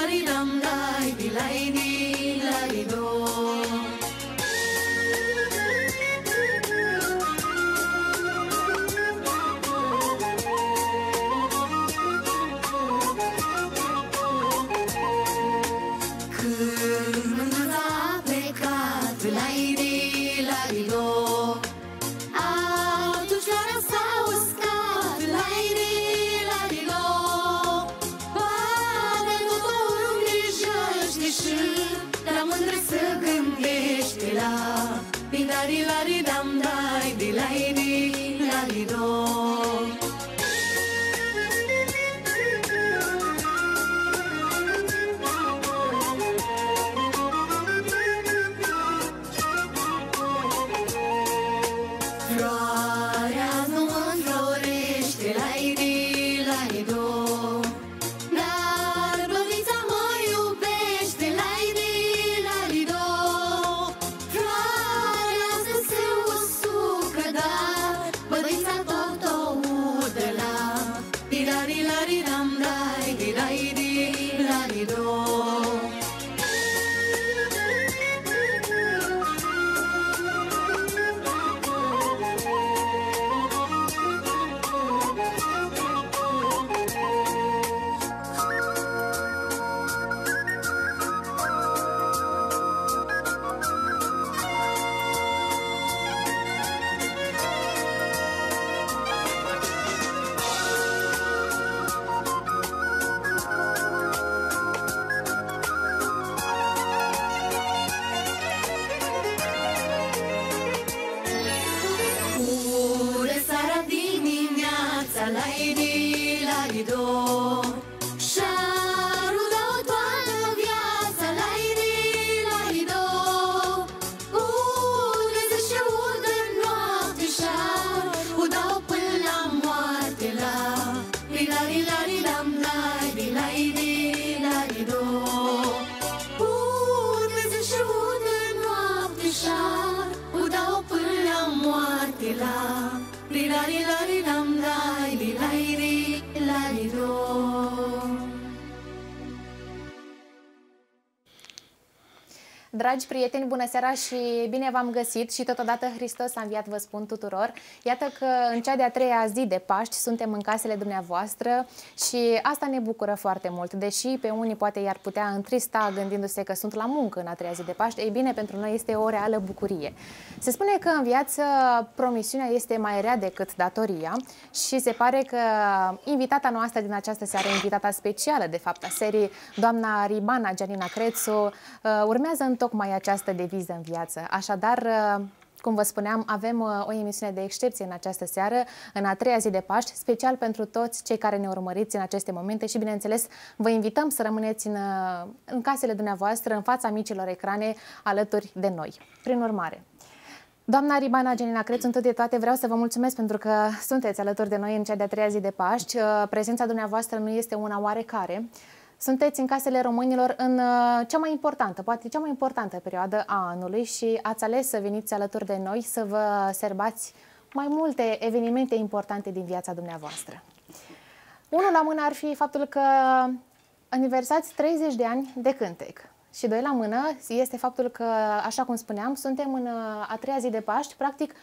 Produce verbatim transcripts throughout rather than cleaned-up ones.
Dragi prieteni, bună seara și bine v-am găsit și totodată Hristos a înviat, vă spun tuturor. Iată că în cea de-a treia zi de Paști suntem în casele dumneavoastră și asta ne bucură foarte mult. Deși pe unii poate i-ar putea întrista gândindu-se că sunt la muncă în a treia zi de Paști, ei bine, pentru noi este o reală bucurie. Se spune că în viață promisiunea este mai rea decât datoria și se pare că invitata noastră din această seară, invitata specială de fapt a serii, doamna Ribana Gianina Crețu, urmează în tocmai această deviză în viață. Așadar, cum vă spuneam, avem o emisiune de excepție în această seară, în a treia zi de Paști, special pentru toți cei care ne urmăriți în aceste momente și, bineînțeles, vă invităm să rămâneți în, în casele dumneavoastră, în fața micilor ecrane, alături de noi. Prin urmare, doamna Ribana Gianina Crețu, întâi de toate vreau să vă mulțumesc pentru că sunteți alături de noi în cea de-a treia zi de Paști. Prezența dumneavoastră nu este una oarecare. Sunteți în casele românilor în cea mai importantă, poate cea mai importantă perioadă a anului și ați ales să veniți alături de noi să vă serbați mai multe evenimente importante din viața dumneavoastră. Unul la mână ar fi faptul că aniversați treizeci de ani de cântec. Și doi la mână este faptul că, așa cum spuneam, suntem în a treia zi de Paști, practic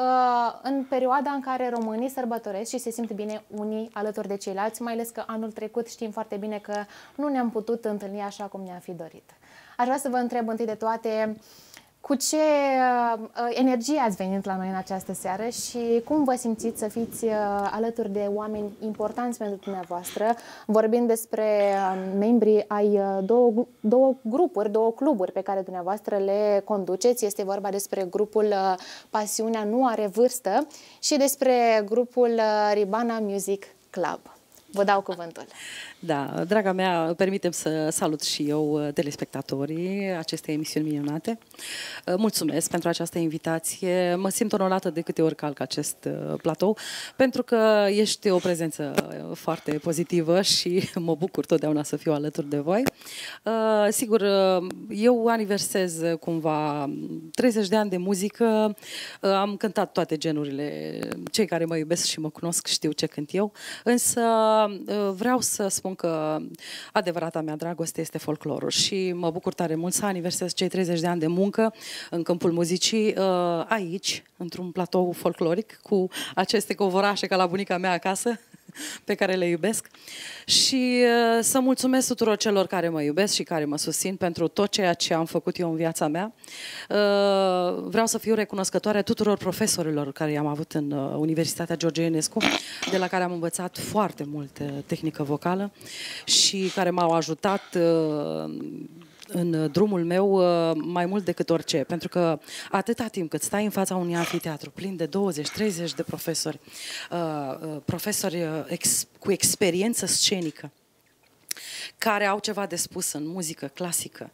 în perioada în care românii sărbătoresc și se simt bine unii alături de ceilalți, mai ales că anul trecut știm foarte bine că nu ne-am putut întâlni așa cum ne-am fi dorit. Aș vrea să vă întreb întâi de toate cu ce uh, energie ați venit la noi în această seară și cum vă simțiți să fiți uh, alături de oameni importanți pentru dumneavoastră, vorbind despre uh, membrii ai uh, două, două grupuri, două cluburi pe care dumneavoastră le conduceți. Este vorba despre grupul uh, Pasiunea nu are vârstă și despre grupul uh, Ribana Music Club. Vă dau cuvântul. Da, draga mea, permitem să salut și eu telespectatorii acestei emisiuni minunate. Mulțumesc pentru această invitație. Mă simt onorată de câte ori calc acest platou, pentru că ești o prezență foarte pozitivă și mă bucur totdeauna să fiu alături de voi. Sigur, eu aniversez cumva treizeci de ani de muzică, am cântat toate genurile, cei care mă iubesc și mă cunosc știu ce cânt eu, însă vreau să spun că adevărata mea dragoste este folclorul și mă bucur tare mult să aniversez cei treizeci de ani de muncă în câmpul muzicii aici, într-un platou folcloric, cu aceste covorașe ca la bunica mea acasă, pe care le iubesc, și uh, să mulțumesc tuturor celor care mă iubesc și care mă susțin pentru tot ceea ce am făcut eu în viața mea. Uh, vreau să fiu recunoscătoare tuturor profesorilor care i-am avut în uh, Universitatea George Enescu, de la care am învățat foarte mult uh, tehnică vocală și care m-au ajutat uh, în drumul meu mai mult decât orice, pentru că atâta timp cât stai în fața unui anfiteatru plin de douăzeci treizeci de profesori, profesori ex, cu experiență scenică, care au ceva de spus în muzică clasică,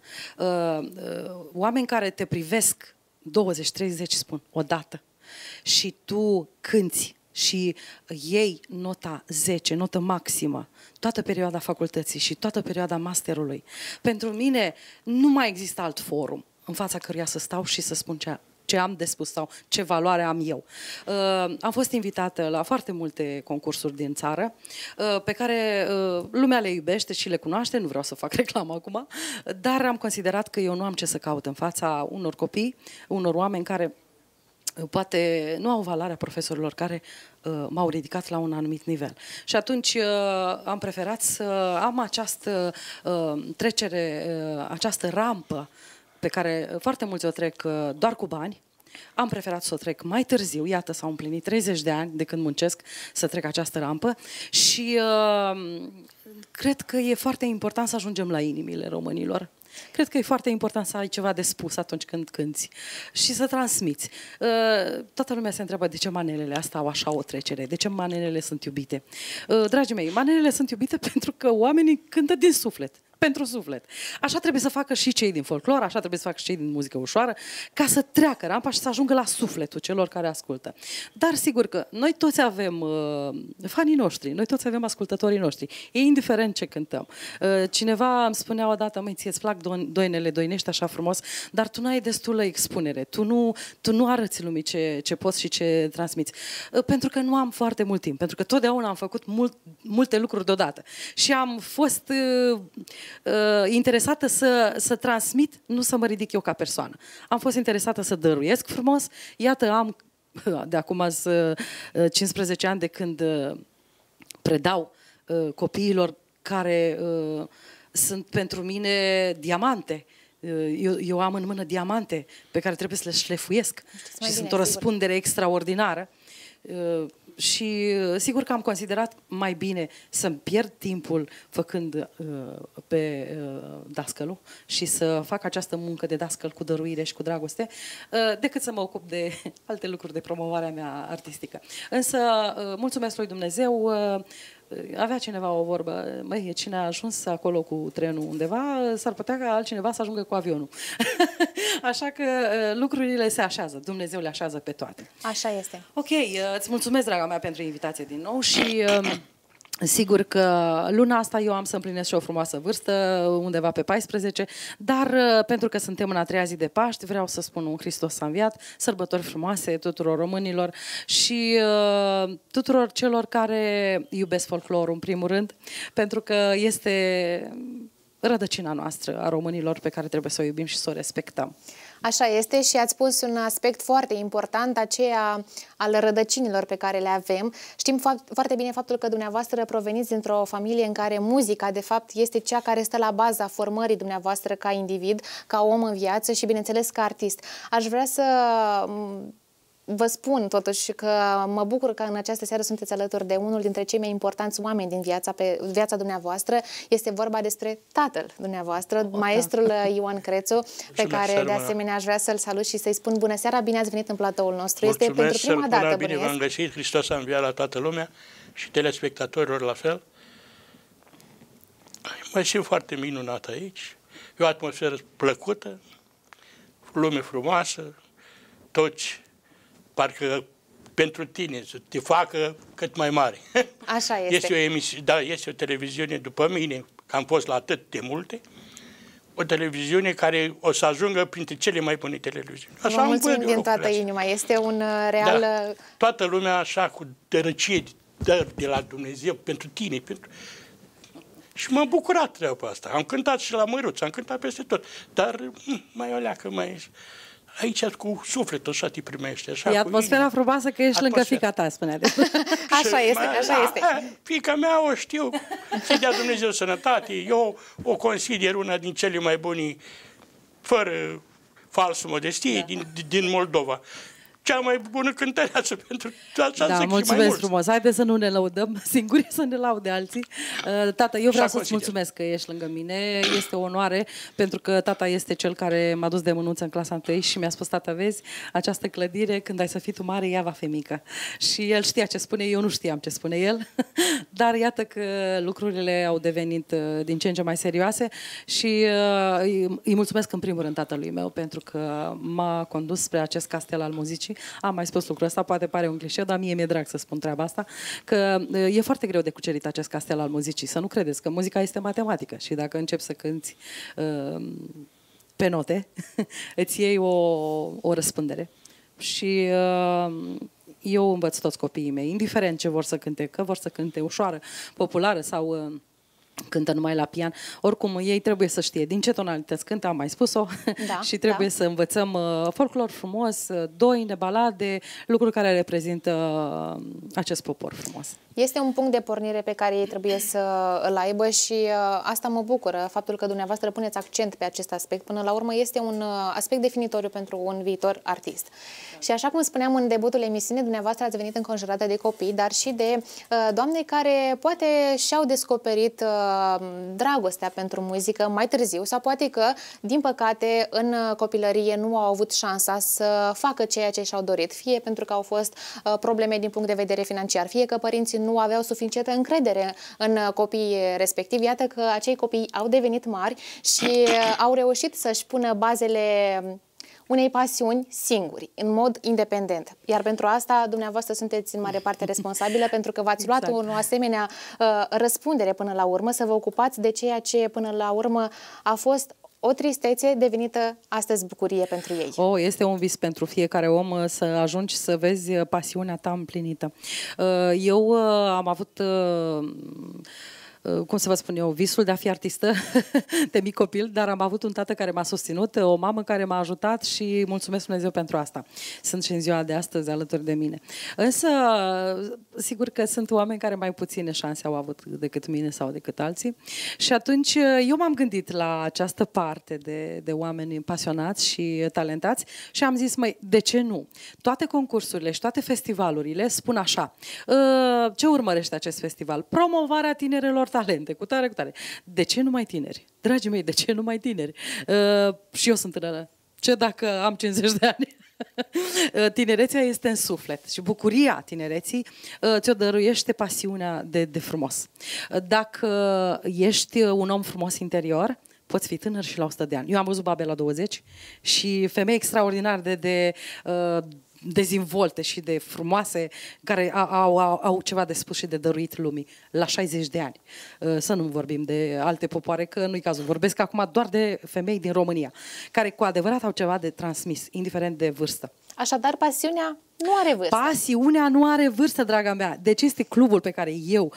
oameni care te privesc douăzeci treizeci, spun, odată, și tu cânti și iei nota zece, notă maximă, toată perioada facultății și toată perioada masterului. Pentru mine nu mai există alt forum în fața căruia să stau și să spun ce, ce am de spus sau ce valoare am eu. Uh, am fost invitată la foarte multe concursuri din țară, uh, pe care uh, lumea le iubește și le cunoaște, nu vreau să fac reclamă acum, dar am considerat că eu nu am ce să caut în fața unor copii, unor oameni care poate nu au valoarea profesorilor care uh, m-au ridicat la un anumit nivel. Și atunci uh, am preferat să am această uh, trecere, uh, această rampă pe care foarte mulți o trec uh, doar cu bani. Am preferat să o trec mai târziu, iată, s-au împlinit treizeci de ani de când muncesc să trec această rampă și uh, cred că e foarte important să ajungem la inimile românilor. Cred că e foarte important să ai ceva de spus atunci când cânti și să transmiți. Toată lumea se întreabă de ce manelele astea au așa o trecere, de ce manelele sunt iubite. Dragii mei, manelele sunt iubite pentru că oamenii cântă din suflet, pentru suflet. Așa trebuie să facă și cei din folclor, așa trebuie să facă și cei din muzică ușoară, ca să treacă rampa și să ajungă la sufletul celor care ascultă. Dar sigur că noi toți avem uh, fanii noștri, noi toți avem ascultătorii noștri, e indiferent ce cântăm. Uh, cineva îmi spunea odată, măi, ție-ți plac doinele, doinești așa frumos, dar tu n-ai destulă expunere, tu nu, tu nu arăți lumii ce, ce poți și ce transmiți. Uh, pentru că nu am foarte mult timp, pentru că totdeauna am făcut mult, multe lucruri deodată și am fost uh, Uh, interesată să, să transmit, nu să mă ridic eu ca persoană. Am fost interesată să dăruiesc frumos. Iată, am de acum cincisprezece ani de când uh, predau uh, copiilor care uh, sunt pentru mine diamante. Uh, eu, eu am în mână diamante pe care trebuie să le șlefuiesc și bine, sunt o răspundere sigur. extraordinară. Uh, Și sigur că am considerat mai bine să-mi pierd timpul făcând uh, pe uh, dascălu și să fac această muncă de dascăl cu dăruire și cu dragoste, uh, decât să mă ocup de alte lucruri de promovarea mea artistică. Însă, uh, mulțumesc lui Dumnezeu, uh, avea cineva o vorbă, măi, cine a ajuns acolo cu trenul undeva, s-ar putea ca altcineva să ajungă cu avionul. Așa că lucrurile se așează, Dumnezeu le așează pe toate. Așa este. Ok, îți mulțumesc, draga mea, pentru invitație din nou și sigur că luna asta eu am să împlinesc și o frumoasă vârstă, undeva pe paisprezece, dar pentru că suntem în a treia zi de Paști, vreau să spun un Hristos a înviat, sărbători frumoase tuturor românilor și uh, tuturor celor care iubesc folclorul, în primul rând, pentru că este rădăcina noastră a românilor pe care trebuie să o iubim și să o respectăm. Așa este și ați spus un aspect foarte important, aceea al rădăcinilor pe care le avem. Știm foarte bine faptul că dumneavoastră proveniți dintr-o familie în care muzica, de fapt, este cea care stă la baza formării dumneavoastră ca individ, ca om în viață și, bineînțeles, ca artist. Aș vrea să vă spun totuși că mă bucur că în această seară sunteți alături de unul dintre cei mai importanți oameni din viața, pe viața dumneavoastră. Este vorba despre tatăl dumneavoastră, o, maestrul da. Ioan Crețu, pe care seara, de asemenea aș vrea să-l salut și să-i spun bună seara, bine ați venit în platoul nostru. Mulțumesc, este pentru prima dată, bine v-am găsit, Hristos a înviat la toată lumea și telespectatorilor la fel. Mă simt foarte minunat aici, e o atmosferă plăcută, lume frumoasă, toți parcă pentru tine, să te facă cât mai mare. Așa este. Este o emisiune, da, este o televiziune după mine, că am fost la atât de multe, o televiziune care o să ajungă printre cele mai bune televiziuni. Așa vă mulțumim din toată inima, este un real... Da. Toată lumea așa cu dărăcie dări de la Dumnezeu pentru tine. Pentru... Și m-am bucurat treaba asta. Am cântat și la Măruț, am cântat peste tot. Dar mai o leacă, mai... Aici cu sufletul așa te primește. Așa, e atmosfera frumoasă că ești lângă fiica ta, spunea. Așa este, așa este. Fiica mea o știu, să-i dea Dumnezeu sănătate. Eu o consider una din cele mai bune, fără falsă modestie, da. din, din Moldova. Cea mai bună cântăreață pentru așa da, mulțumesc frumos. Haideți să nu ne lăudăm singuri, să ne laude alții. Tata, eu vreau să-ți mulțumesc că ești lângă mine. Este o onoare, pentru că tata este cel care m-a dus de mânuță în clasa întâi și mi-a spus: tata, vezi, această clădire, când ai să fii tu mare, ea va fi mică. Și el știa ce spune, eu nu știam ce spune el. Dar iată că lucrurile au devenit din ce în ce mai serioase și îi mulțumesc în primul rând tatălui meu, pentru că m-a condus spre acest castel al muzicii. Am mai spus lucrul ăsta, poate pare un clișeu, dar mie mi-e drag să spun treaba asta, că e foarte greu de cucerit acest castel al muzicii. Să nu credeți că muzica este matematică și dacă începi să cânti uh, pe note, îți iei o, o răspândere. Și uh, eu învăț toți copiii mei, indiferent ce vor să cânte, că vor să cânte ușoară, populară sau... Uh, cântă numai la pian. Oricum, ei trebuie să știe din ce tonalități cântă, am mai spus-o, da, și trebuie da. să învățăm uh, folclor frumos, uh, doine, balade, lucruri care reprezintă uh, acest popor frumos. Este un punct de pornire pe care ei trebuie să îl aibă și uh, asta mă bucură, faptul că dumneavoastră puneți accent pe acest aspect. Până la urmă este un uh, aspect definitoriu pentru un viitor artist. Da. Și așa cum spuneam în debutul emisiunii, dumneavoastră ați venit înconjurată de copii, dar și de uh, doamne care poate și-au descoperit uh, dragostea pentru muzică mai târziu sau poate că, din păcate, în copilărie nu au avut șansa să facă ceea ce și-au dorit, fie pentru că au fost uh, probleme din punct de vedere financiar, fie că părinții nu aveau suficientă încredere în copiii respectivi. Iată că acei copii au devenit mari și uh, au reușit să-și pună bazele unei pasiuni singuri, în mod independent. Iar pentru asta, dumneavoastră sunteți în mare parte responsabilă, pentru că v-ați luat exact. o asemenea uh, răspundere până la urmă, să vă ocupați de ceea ce până la urmă a fost o tristețe devenită astăzi bucurie pentru ei. Oh, este un vis pentru fiecare om să ajungi să vezi pasiunea ta împlinită. Eu am avut... cum să vă spun eu, visul de a fi artistă de mic copil, dar am avut un tată care m-a susținut, o mamă care m-a ajutat și mulțumesc Dumnezeu pentru asta. Sunt și în ziua de astăzi alături de mine. Însă, sigur că sunt oameni care mai puține șanse au avut decât mine sau decât alții și atunci eu m-am gândit la această parte de, de oameni pasionați și talentați și am zis, măi, de ce nu? Toate concursurile și toate festivalurile spun așa, ce urmărește acest festival? Promovarea tinerelor talente, cu tare, cu tare. De ce numai tineri? Dragii mei, de ce numai tineri? Uh, și eu sunt tânără. Ce dacă am cincizeci de ani? Tinerețea este în suflet și bucuria tinereții uh, ți-o dăruiește pasiunea de, de frumos. Dacă ești un om frumos interior, poți fi tânăr și la o sută de ani. Eu am văzut babe la douăzeci și femei extraordinar de... de uh, dezvolte și de frumoase, care au, au, au ceva de spus și de dăruit lumii la șaizeci de ani. Să nu vorbim de alte popoare, că nu-i cazul. Vorbesc acum doar de femei din România, care cu adevărat au ceva de transmis, indiferent de vârstă. Așadar, pasiunea nu are vârstă. Pasiunea nu are vârstă, draga mea. Deci este clubul pe care eu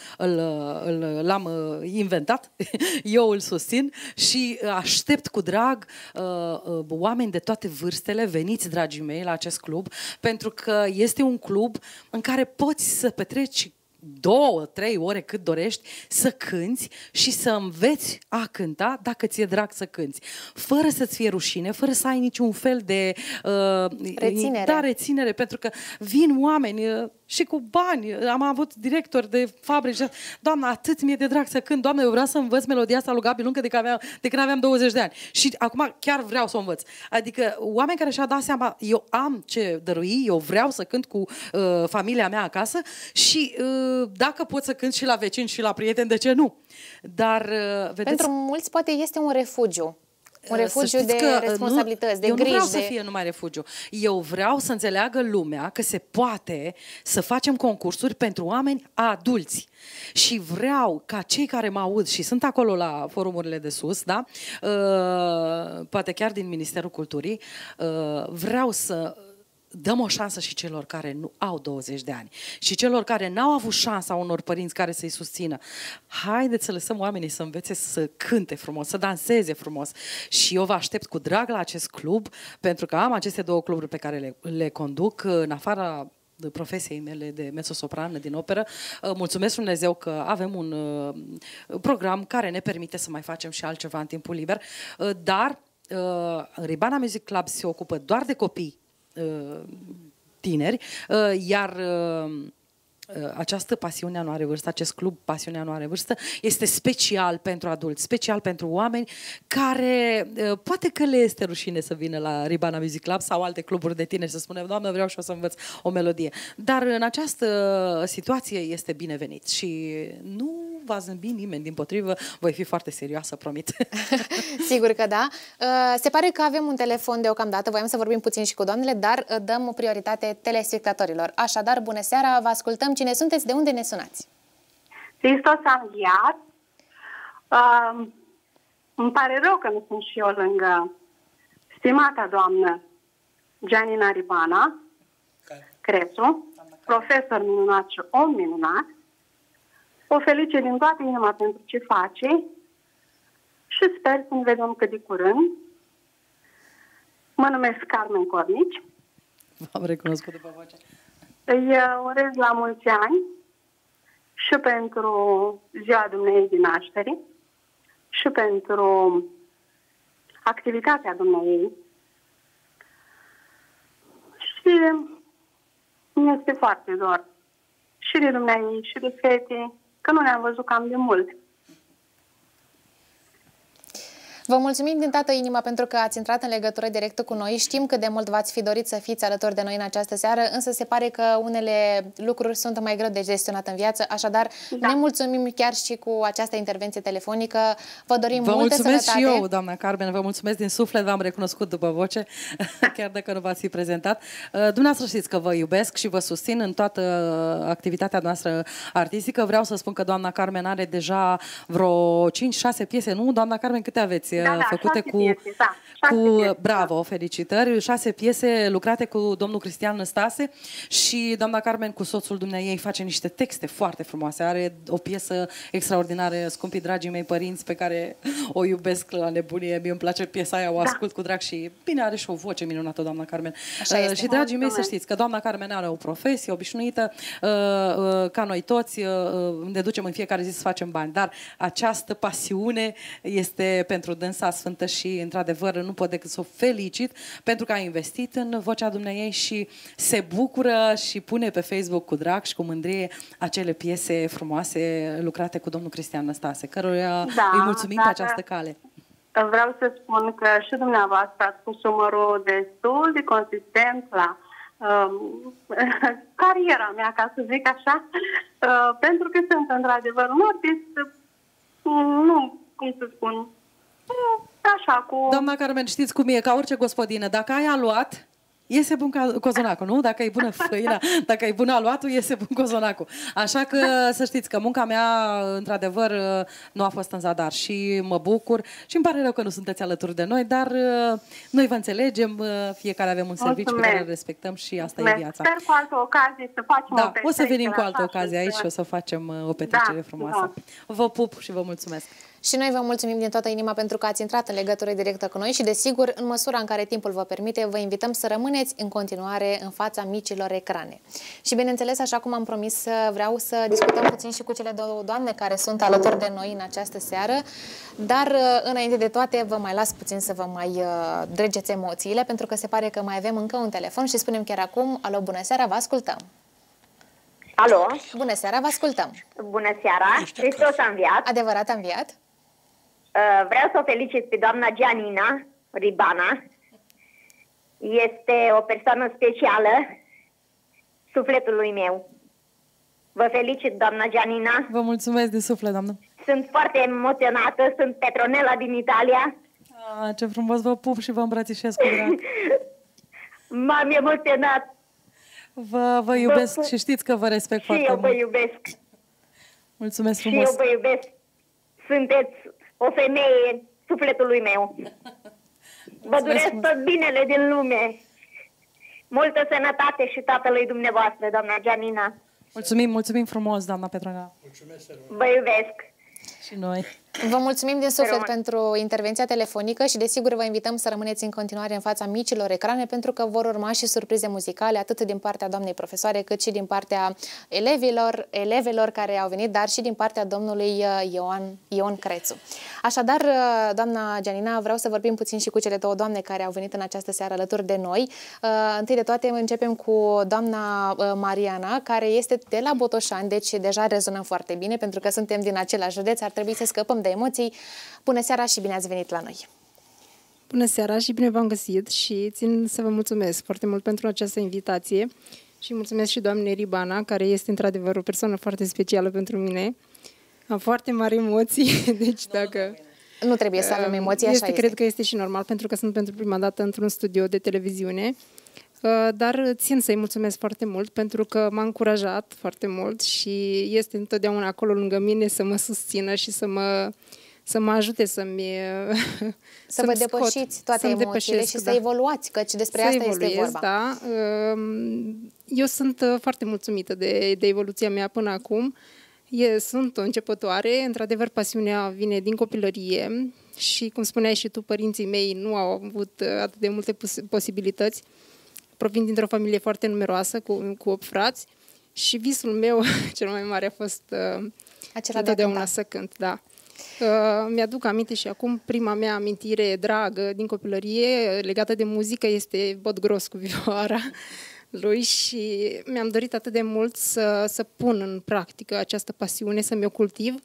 l-am inventat, eu îl susțin și aștept cu drag uh, uh, oameni de toate vârstele, veniți, dragii mei, la acest club, pentru că este un club în care poți să petreci două, trei ore cât dorești, să cânți și să înveți a cânta dacă ți-e drag să cânți. Fără să-ți fie rușine, fără să ai niciun fel de uh, reținere. Da, reținere, pentru că vin oameni uh, și cu bani. Am avut directori de fabrici. Doamna, atât mi-e de drag să cânt. Doamna, eu vreau să învăț melodia asta lui Gabi Luncă de când aveam, de când aveam douăzeci de ani. Și acum chiar vreau să o învăț. Adică oameni care și-au dat seama, eu am ce dărui, eu vreau să cânt cu uh, familia mea acasă și uh, dacă pot să cânt și la vecini și la prieteni, de ce nu? Dar, uh, vedeți... Pentru mulți poate este un refugiu. Un refugiu de responsabilități, nu, de eu griji. Eu nu vreau de... să fie numai refugiu. Eu vreau să înțeleagă lumea că se poate să facem concursuri pentru oameni adulți. Și vreau ca cei care mă aud și sunt acolo la forumurile de sus, da? Uh, poate chiar din Ministerul Culturii, uh, vreau să dăm o șansă și celor care nu au douăzeci de ani și celor care n-au avut șansa unor părinți care să-i susțină. Haideți să lăsăm oamenii să învețe să cânte frumos, să danseze frumos. Și eu vă aștept cu drag la acest club, pentru că am aceste două cluburi pe care le, le conduc în afara de profesiei mele de mezzosoprană din operă. Mulțumesc Dumnezeu că avem un program care ne permite să mai facem și altceva în timpul liber, dar Ribana Music Club se ocupă doar de copii tineri, iar această pasiune nu are vârstă, acest club Pasiunea nu are vârstă, este special pentru adulți, special pentru oameni care poate că le este rușine să vină la Ribana Music Club sau alte cluburi de tineri să spună, Doamne, vreau și o să învăț o melodie. Dar în această situație este binevenit și nu va zâmbi nimeni, dimpotrivă, voi fi foarte serioasă, promit. Sigur că da. Se pare că avem un telefon deocamdată, voiam să vorbim puțin și cu doamnele, dar dăm o prioritate telespectatorilor. Așadar, bună seara, vă ascultăm. Cine sunteți? De unde ne sunați? Hristos a înviat. Uh, îmi pare rău că nu sunt și eu lângă stimata doamnă Gianina Ribana Crețu, profesor minunat și om minunat. O felicit din toată inima pentru ce face și sper să ne vedem cât de curând. Mă numesc Carmen Cornici. V-am recunoscut după voce. Îi urez la mulți ani și pentru ziua dumneei din naștere și pentru activitatea dumneei. Și mi este foarte dor și de dumneei și de fete, că nu ne-am văzut cam de mult. Vă mulțumim din toată inima pentru că ați intrat în legătură directă cu noi. Știm cât de mult v-ați fi dorit să fiți alături de noi în această seară, însă se pare că unele lucruri sunt mai greu de gestionat în viață, așadar da. Ne mulțumim chiar și cu această intervenție telefonică. Vă dorim vă multă sănătate. Vă mulțumesc și eu, doamna Carmen, vă mulțumesc din suflet, v-am recunoscut după voce, chiar dacă nu v-ați fi prezentat. Dumneavoastră știți că vă iubesc și vă susțin în toată activitatea noastră artistică. Vreau să spun că doamna Carmen are deja vreo cinci șase piese, nu? Doamna Carmen, câte aveți? Da, da, făcute cu, piese, da, cu piese, bravo, felicitări, șase piese lucrate cu domnul Cristian Năstase și doamna Carmen cu soțul dumneaei face niște texte foarte frumoase, are o piesă extraordinară, Scumpii dragii mei părinți, pe care o iubesc la nebunie, mie îmi place piesa aia, o ascult da. Cu drag și bine, are și o voce minunată doamna Carmen. Uh, și dragii mei, să știți că doamna Carmen are o profesie obișnuită, uh, uh, ca noi toți, uh, ne ducem în fiecare zi să facem bani, dar această pasiune este pentru dânsa sfântă și, într-adevăr, nu pot decât să o felicit pentru că a investit în vocea dumneiei și se bucură și pune pe Facebook cu drag și cu mândrie acele piese frumoase lucrate cu domnul Cristian Năstase, căruia da, îi mulțumim pe această cale. Vreau să spun că și dumneavoastră ați pus umărul destul de consistent la um, cariera mea, ca să zic așa, uh, pentru că sunt, într-adevăr, un artist, nu, cum să spun, așa, cu... Doamna Carmen, știți cum e, ca orice gospodină, dacă ai aluat, iese bun cozonacul, nu? Dacă e bună făina, dacă e bună aluatul, iese bun cozonacul. Așa că să știți că munca mea, într-adevăr, nu a fost în zadar și mă bucur și îmi pare rău că nu sunteți alături de noi, dar noi vă înțelegem, fiecare avem un serviciu pe care îl respectăm și asta Mulțumesc. E viața. Sper cu altă ocazie să facem da, o petrecere. O să venim cu altă ocazie aici să... și o să facem o petrecere da, frumoasă. Da. Vă pup și vă mulțumesc. Și noi vă mulțumim din toată inima pentru că ați intrat în legătură directă cu noi și, desigur, în măsura în care timpul vă permite, vă invităm să rămâneți în continuare în fața micilor ecrane. Și, bineînțeles, așa cum am promis, vreau să discutăm puțin și cu cele două doamne care sunt alături de noi în această seară, dar, înainte de toate, vă mai las puțin să vă mai dregeți emoțiile, pentru că se pare că mai avem încă un telefon și spunem chiar acum, alo, bună seara, vă ascultăm! Alo! Bună seara, vă ascultăm! Bună seara! Hristos a înviat! Adevărat a înviat? Vreau să o felicit pe doamna Gianina Ribana. Este o persoană specială sufletului meu. Vă felicit, doamna Gianina. Vă mulțumesc de suflet, doamnă. Sunt foarte emoționată, sunt Petronela din Italia. Ah, ce frumos, vă pup și vă îmbrățișez cu drag. M-am emoționat. Vă, vă iubesc vă, și știți că vă respect și foarte eu mult. vă iubesc. Mulțumesc frumos. Și eu vă iubesc. Sunteți o femeie sufletului meu. Vă doresc tot binele din lume. Multă sănătate și tatălui dumneavoastră, doamna Gianina. Mulțumim, mulțumim frumos, doamna Petrona. Vă iubesc. Și noi. Vă mulțumim din suflet Rămân. pentru intervenția telefonică și desigur vă invităm să rămâneți în continuare în fața micilor ecrane pentru că vor urma și surprize muzicale atât din partea doamnei profesoare cât și din partea elevilor, elevelor care au venit, dar și din partea domnului Ioan, Ion Crețu. Așadar, doamna Gianina, vreau să vorbim puțin și cu cele două doamne care au venit în această seară alături de noi. Întâi de toate începem cu doamna Mariana, care este de la Botoșani, deci deja rezonăm foarte bine pentru că suntem din același județ, ar trebui să scăpăm de emoții. Bună seara și bine ați venit la noi! Bună seara și bine v-am găsit și țin să vă mulțumesc foarte mult pentru această invitație și mulțumesc și doamnei Ribana, care este într-adevăr o persoană foarte specială pentru mine. Am foarte mari emoții, deci dacă... Nu trebuie să avem emoții, așa este. este. Cred că este și normal, pentru că sunt pentru prima dată într-un studio de televiziune, dar țin să-i mulțumesc foarte mult pentru că m-a încurajat foarte mult și este întotdeauna acolo lângă mine să mă susțină și să mă, să mă ajute să-mi Să vă depășiți toate emoțiile și să evoluați, căci despre asta este vorba. Da. Eu sunt foarte mulțumită de, de evoluția mea până acum. Eu sunt o începătoare, într-adevăr pasiunea vine din copilărie și, cum spuneai și tu, părinții mei nu au avut atât de multe pos posibilități. Provin dintr-o familie foarte numeroasă, cu, cu opt frați, și visul meu cel mai mare a fost uh, acela întotdeauna să cânt, da. Uh, mi-aduc aminte și acum prima mea amintire dragă din copilărie legată de muzică este Bot Gros cu vioara lui și mi-am dorit atât de mult să, să pun în practică această pasiune, să mi-o cultiv.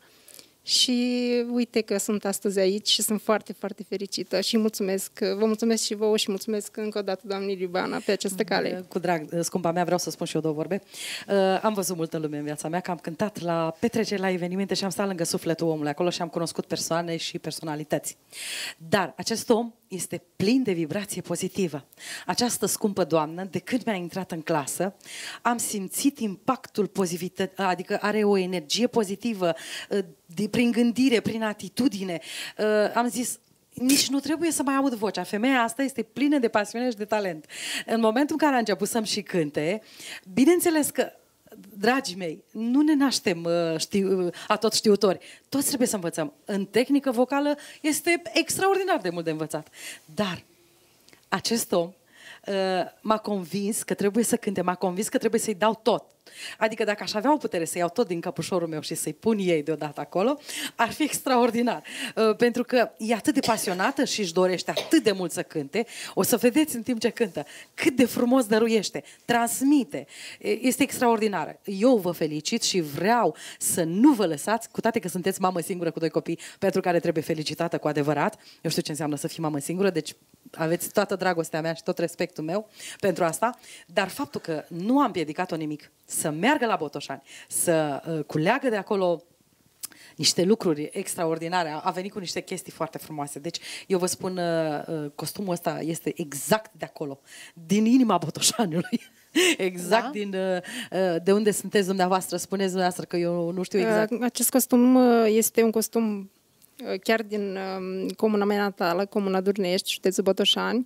Și uite că sunt astăzi aici și sunt foarte, foarte fericită și mulțumesc, vă mulțumesc și vouă și mulțumesc încă o dată doamnei Ribana pe această cale. Cu drag, scumpa mea, vreau să spun și eu două vorbe. Uh, am văzut multă lume în viața mea, că am cântat la petreceri, la evenimente și am stat lângă sufletul omului acolo și am cunoscut persoane și personalități. Dar acest om este plin de vibrație pozitivă. Această scumpă doamnă, de când mi-a intrat în clasă, am simțit impactul pozitivității, adică are o energie pozitivă, de, prin gândire, prin atitudine. Am zis, nici nu trebuie să mai aud vocea. Femeia asta este plină de pasiune și de talent. În momentul în care a început să-mi și cânte, bineînțeles că, dragii mei, nu ne naștem uh, știu, uh, a tot știutori. Toți trebuie să învățăm. În tehnică vocală este extraordinar de mult de învățat. Dar acest om uh, m-a convins că trebuie să cânte, m-a convins că trebuie să-i dau tot. Adică dacă aș avea o putere să iau tot din căpușorul meu și să-i pun ei deodată acolo, ar fi extraordinar. Uh, pentru că e atât de pasionată și își dorește atât de mult să cânte, o să vedeți în timp ce cântă cât de frumos dăruiește, transmite. Este extraordinară. Eu vă felicit și vreau să nu vă lăsați, cu toate că sunteți mamă singură cu doi copii, pentru care trebuie felicitată cu adevărat. Eu știu ce înseamnă să fii mamă singură, deci aveți toată dragostea mea și tot respectul meu pentru asta, dar faptul că nu am piedicat-o nimic să meargă la Botoșani, să uh, culeagă de acolo niște lucruri extraordinare, a venit cu niște chestii foarte frumoase. Deci eu vă spun, uh, uh, costumul ăsta este exact de acolo, din inima Botoșaniului. Exact, da? din uh, de unde sunteți dumneavoastră, spuneți dumneavoastră că eu nu știu exact. Uh, acest costum uh, este un costum uh, chiar din uh, comuna mea natală, comuna Durnești, județul Botoșani.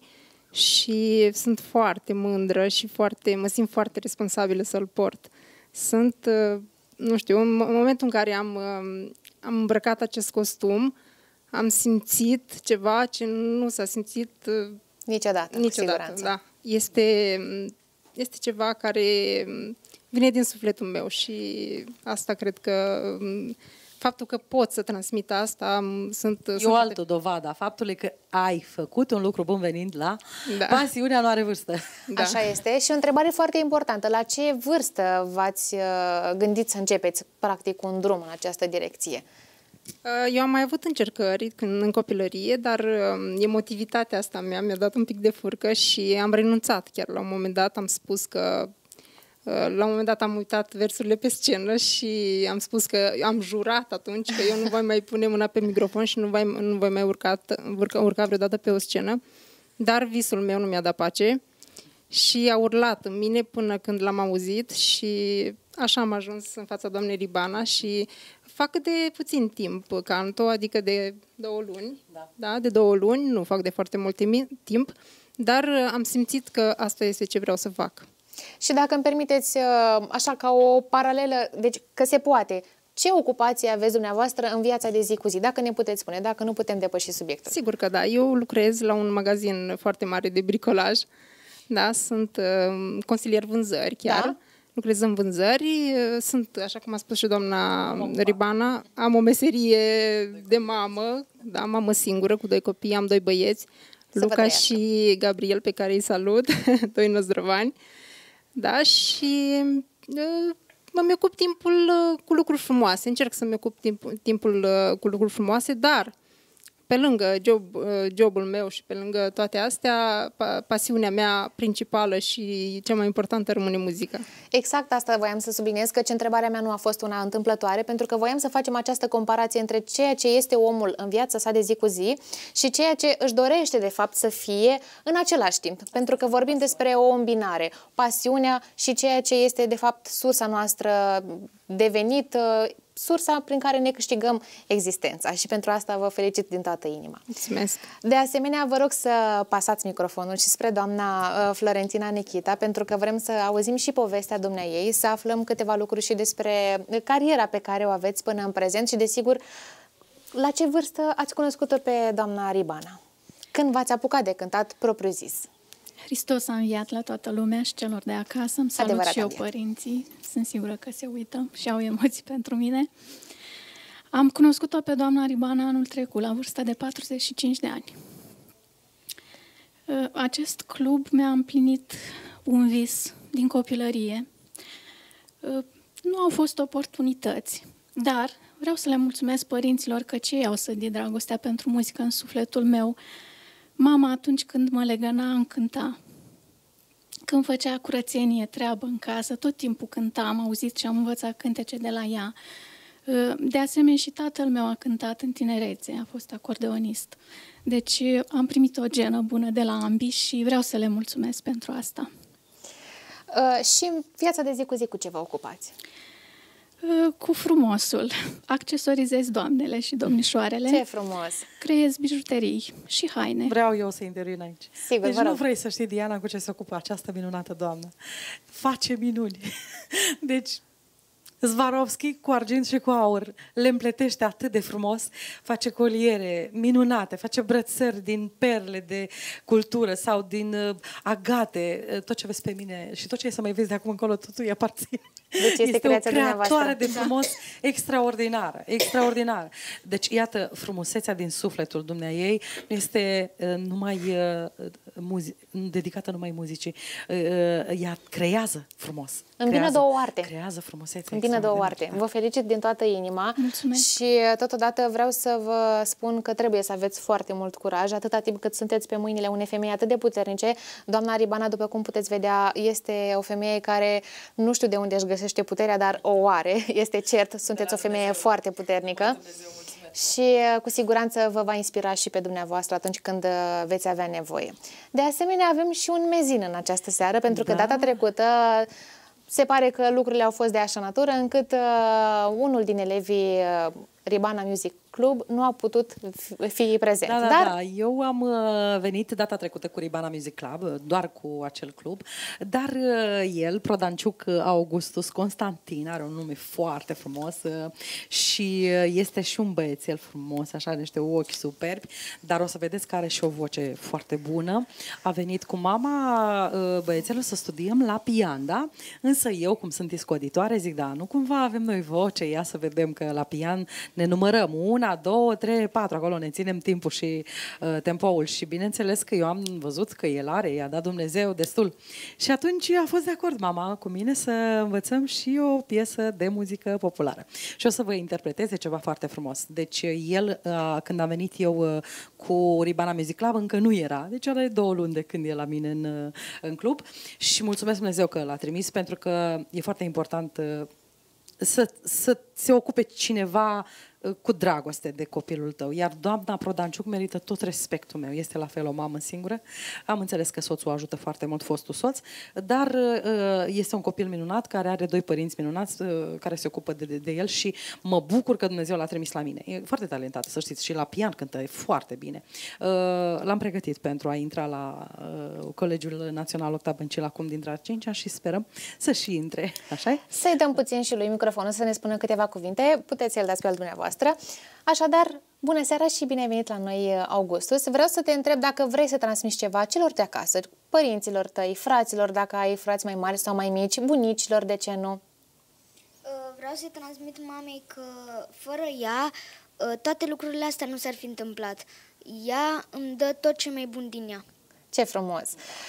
Și sunt foarte mândră și foarte, mă simt foarte responsabilă să-l port. Sunt, nu știu, în momentul în care am, am îmbrăcat acest costum, am simțit ceva ce nu s-a simțit niciodată, niciodată. Da. Este, este ceva care vine din sufletul meu și asta cred că... Faptul că pot să transmit asta, sunt... E sunt o altă de... dovadă a faptului că ai făcut un lucru bun venind la da. Pasiunea nu are vârstă. Da. Așa este. Și o întrebare foarte importantă. La ce vârstă v-ați gândit să începeți, practic, un drum în această direcție? Eu am mai avut încercări când, în copilărie, dar emotivitatea asta mea mi-a dat un pic de furcă și am renunțat chiar la un moment dat. Am spus că La un moment dat am uitat versurile pe scenă și am spus că am jurat atunci că eu nu voi mai pune mâna pe microfon și nu voi, nu voi mai urca, urca, urca vreodată pe o scenă. Dar visul meu nu mi-a dat pace și a urlat în mine până când l-am auzit și așa am ajuns în fața doamnei Ribana și fac de puțin timp canto, adică de două luni, da. Da, de două luni, nu fac de foarte mult timp, dar am simțit că asta este ce vreau să fac. Și dacă îmi permiteți, așa ca o paralelă, deci că se poate, ce ocupație aveți dumneavoastră în viața de zi cu zi? Dacă ne puteți spune, dacă nu putem depăși subiectul. Sigur că da. Eu lucrez la un magazin foarte mare de bricolaj. Da, sunt uh, consilier vânzări chiar. Da? Lucrez în vânzări. Sunt, așa cum a spus și doamna Ribana, am o meserie de mamă, da, mamă singură cu doi copii, am doi băieți, să Luca și Gabriel, pe care îi salut, doi năzdrăvani. Da, și uh, îmi ocup timpul uh, cu lucruri frumoase, încerc să-mi ocup timp, timpul uh, cu lucruri frumoase, dar pe lângă job, uh, jobul meu și pe lângă toate astea, pa, pasiunea mea principală și cea mai importantă rămâne muzica. Exact asta voiam să subliniez, că întrebarea mea nu a fost una întâmplătoare, pentru că voiam să facem această comparație între ceea ce este omul în viața sa de zi cu zi și ceea ce își dorește de fapt să fie în același timp. Pentru că vorbim despre o îmbinare, pasiunea și ceea ce este de fapt sursa noastră de venit, sursa prin care ne câștigăm existența, și pentru asta vă felicit din toată inima. Mulțumesc! De asemenea, vă rog să pasați microfonul și spre doamna Florentina Nechita, pentru că vrem să auzim și povestea dumneaei, să aflăm câteva lucruri și despre cariera pe care o aveți până în prezent și, desigur, la ce vârstă ați cunoscut-o pe doamna Ribana? Când v-ați apucat de cântat propriu-zis? Hristos a înviat la toată lumea și celor de acasă. Îmi salut Adevărat și eu înviat. părinții. Sunt sigură că se uită și au emoții pentru mine. Am cunoscut-o pe doamna Ribana anul trecut, la vârsta de patruzeci și cinci de ani. Acest club mi-a împlinit un vis din copilărie. Nu au fost oportunități, dar vreau să le mulțumesc părinților că ei au sădit dragostea pentru muzică în sufletul meu. Mama, atunci când mă legăna, îmi cânta. Când făcea curățenie, treabă în casă, tot timpul cânta, am auzit și am învățat cântece de la ea. De asemenea, și tatăl meu a cântat în tinerețe, a fost acordeonist. Deci am primit o genă bună de la ambii și vreau să le mulțumesc pentru asta. Uh, și în viața de zi cu zi cu ce vă ocupați? Cu frumosul. Accesorizez doamnele și domnișoarele. Ce frumos! Creez bijuterii și haine. Vreau eu să intervin aici. Sigur, deci vă nu rog. vrei să știi, Diana, cu ce se ocupă această minunată doamnă. Face minuni. Deci, Swarovski cu argint și cu aur le împletește atât de frumos, face coliere minunate, face brățări din perle de cultură sau din uh, agate, uh, tot ce vezi pe mine și tot ce e să mai vezi de acum încolo, totul îi aparține. Deci este, este creația o creatoare de da. frumos extraordinară, extraordinară. Deci, iată, frumusețea din sufletul dumneaei nu este uh, numai uh, muzi- dedicată numai muzicii. Uh, uh, ea creează frumos. Îmbină creează, două arte. Creează frumusețe. Îmbină două arte. Vă felicit din toată inima. Mulțumesc. Și totodată vreau să vă spun că trebuie să aveți foarte mult curaj, atâta timp cât sunteți pe mâinile unei femei atât de puternice. Doamna Ribana, după cum puteți vedea, este o femeie care nu știu de unde își găsește puterea, dar o are. Este cert, sunteți o femeie foarte puternică. Și cu siguranță vă va inspira și pe dumneavoastră atunci când veți avea nevoie. De asemenea, avem și un mezin în această seară, pentru că Da. data trecută se pare că lucrurile au fost de așa natură încât uh, unul din elevii uh, Ribana Music Club nu a putut fi prezent. Da, da, Dar da. Eu am uh, venit data trecută cu Ribana Music Club, uh, doar cu acel club, dar uh, el, Prodanciuc Augustus Constantin, are un nume foarte frumos uh, și uh, este și un băiețel frumos, așa, niște ochi superbi, dar o să vedeți că are și o voce foarte bună. A venit cu mama uh, băiețelul să studiem la pian, da? Însă eu, cum sunt iscoditoare, zic, da, nu cumva avem noi voce, ia să vedem că la pian ne numărăm una, două, trei, patru, acolo ne ținem timpul și uh, tempoul și bineînțeles că eu am văzut că el are, i-a dat Dumnezeu destul. Și atunci a fost de acord mama cu mine să învățăm și o piesă de muzică populară. Și o să vă interpreteze ceva foarte frumos. Deci el, uh, când am venit eu uh, cu Ribana Music Club, încă nu era. Deci are două luni de când e la mine în, uh, în club și mulțumesc Dumnezeu că l-a trimis, pentru că e foarte important uh, să, să se ocupe cineva cu dragoste de copilul tău. Iar doamna Prodanciuc merită tot respectul meu. Este la fel o mamă singură. Am înțeles că soțul ajută foarte mult, fostul soț, dar este un copil minunat care are doi părinți minunați care se ocupă de, de, de el și mă bucur că Dumnezeu l-a trimis la mine. E foarte talentat, să știți, și la pian cântă e foarte bine. L-am pregătit pentru a intra la Colegiul Național Octav Băncil acum dintre a cincea și sperăm să și intre. Așa-i? Să-i dăm puțin și lui microfonul să ne spună câteva cuvinte. Puteți să-l dați pe al dumneavoastră. Așadar, bună seara și bine ai venit la noi, Augustus. Vreau să te întreb dacă vrei să transmiți ceva celor de acasă, părinților tăi, fraților, dacă ai frați mai mari sau mai mici, bunicilor, de ce nu? Vreau să-i transmit mamei că fără ea toate lucrurile astea nu s-ar fi întâmplat. Ea îmi dă tot ce mai bun din ea. Ce frumos!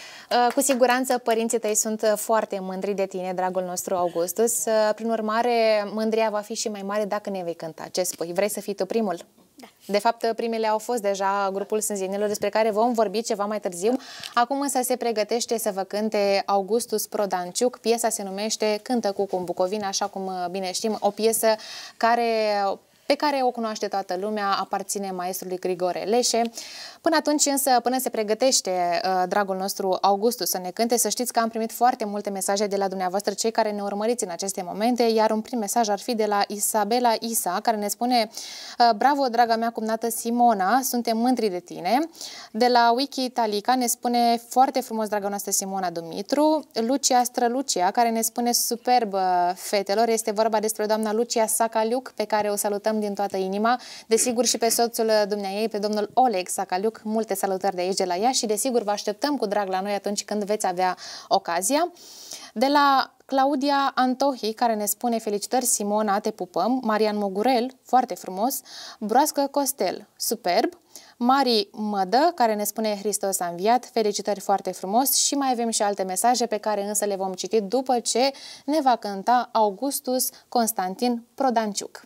Cu siguranță părinții tăi sunt foarte mândri de tine, dragul nostru Augustus. Prin urmare, mândria va fi și mai mare dacă ne vei cânta. Ce spui? Vrei să fii tu primul? Da. De fapt, primele au fost deja grupul Sânzinilor, despre care vom vorbi ceva mai târziu. Acum însă se pregătește să vă cânte Augustus Prodanciuc. Piesa se numește Cântă Cucu în Bucovina, așa cum bine știm, o piesă care... pe care o cunoaște toată lumea, aparține maestrului Grigore Leșe. Până atunci însă, până se pregătește uh, dragul nostru Augustus să ne cânte, să știți că am primit foarte multe mesaje de la dumneavoastră, cei care ne urmăriți în aceste momente, iar un prim mesaj ar fi de la Isabela Isa, care ne spune uh, bravo, draga mea cumnată Simona, suntem mândri de tine. De la Wiki Italica ne spune foarte frumos, draga noastră Simona Dumitru. Lucia Strălucia, care ne spune superb, fetelor, este vorba despre doamna Lucia Sacaliuc, pe care o salutăm din toată inima, desigur și pe soțul dumneaei, pe domnul Oleg Sacaliuc, multe salutări de aici, de la ea și desigur vă așteptăm cu drag la noi atunci când veți avea ocazia. De la Claudia Antohi, care ne spune felicitări Simona, te pupăm, Marian Mogurel, foarte frumos, Broască Costel, superb, Mari Mădă, care ne spune Hristos a înviat, felicitări foarte frumos și mai avem și alte mesaje pe care însă le vom citi după ce ne va cânta Augustus Constantin Prodanciuc.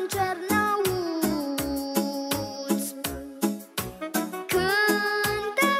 Cântă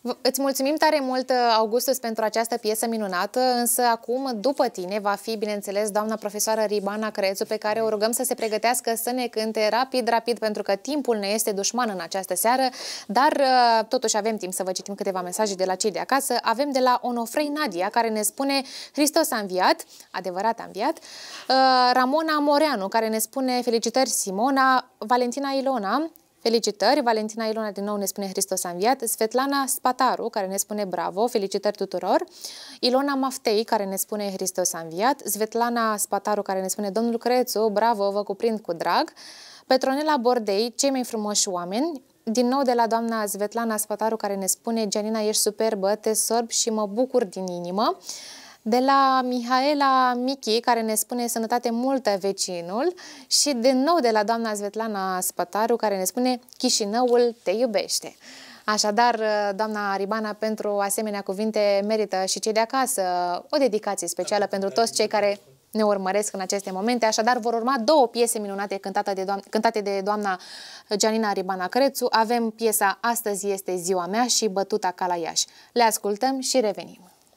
Îți mulțumim tare mult, Augustus, pentru această piesă minunată, însă acum, după tine, va fi, bineînțeles, doamna profesoară Ribana Crețu, pe care o rugăm să se pregătească să ne cânte rapid, rapid, pentru că timpul ne este dușman în această seară, dar totuși avem timp să vă citim câteva mesaje de la cei de acasă. Avem de la Onofrei Nadia, care ne spune Hristos a înviat, adevărat a înviat, Ramona Moreanu, care ne spune felicitări Simona, Valentina Ilona, felicitări, Valentina Ilona din nou ne spune Hristos a înviat, Svetlana Spataru, care ne spune bravo, felicitări tuturor, Ilona Maftei, care ne spune Hristos a înviat, Svetlana Spataru, care ne spune Domnul Crețu, bravo, vă cuprind cu drag, Petronela Bordei, cei mai frumoși oameni, din nou de la doamna Svetlana Spataru, care ne spune Gianina, ești superbă, te sorb și mă bucur din inimă. De la Mihaela Michi, care ne spune sănătate multă vecinul, și din nou de la doamna Svetlana Spătaru, care ne spune Chișinăul te iubește. Așadar, doamna Ribana, pentru asemenea cuvinte merită și cei de acasă o dedicație specială pentru toți cei care ne urmăresc în aceste momente. Așadar, vor urma două piese minunate cântate de, doamna, cântate de doamna Gianina Ribana Crețu. Avem piesa Astăzi este ziua mea și Bătuta ca la Iași. Le ascultăm și revenim.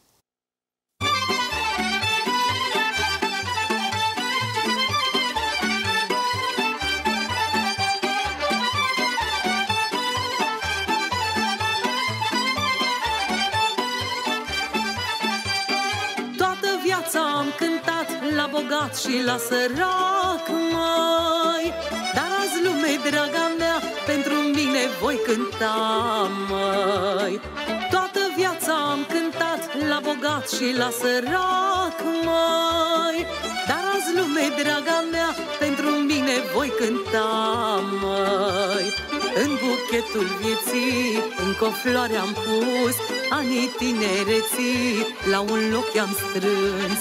Am cântat la bogat și la sărac, măi, dar azi lume, draga mea, pentru mine voi cânta, măi. Toată viața am cântat la bogat și la sărac, măi, dar azi lume, draga mea, pentru mine voi cânta, măi. În buchetul vieții, încă o floare am pus, anii tinereții, la un loc i-am strâns.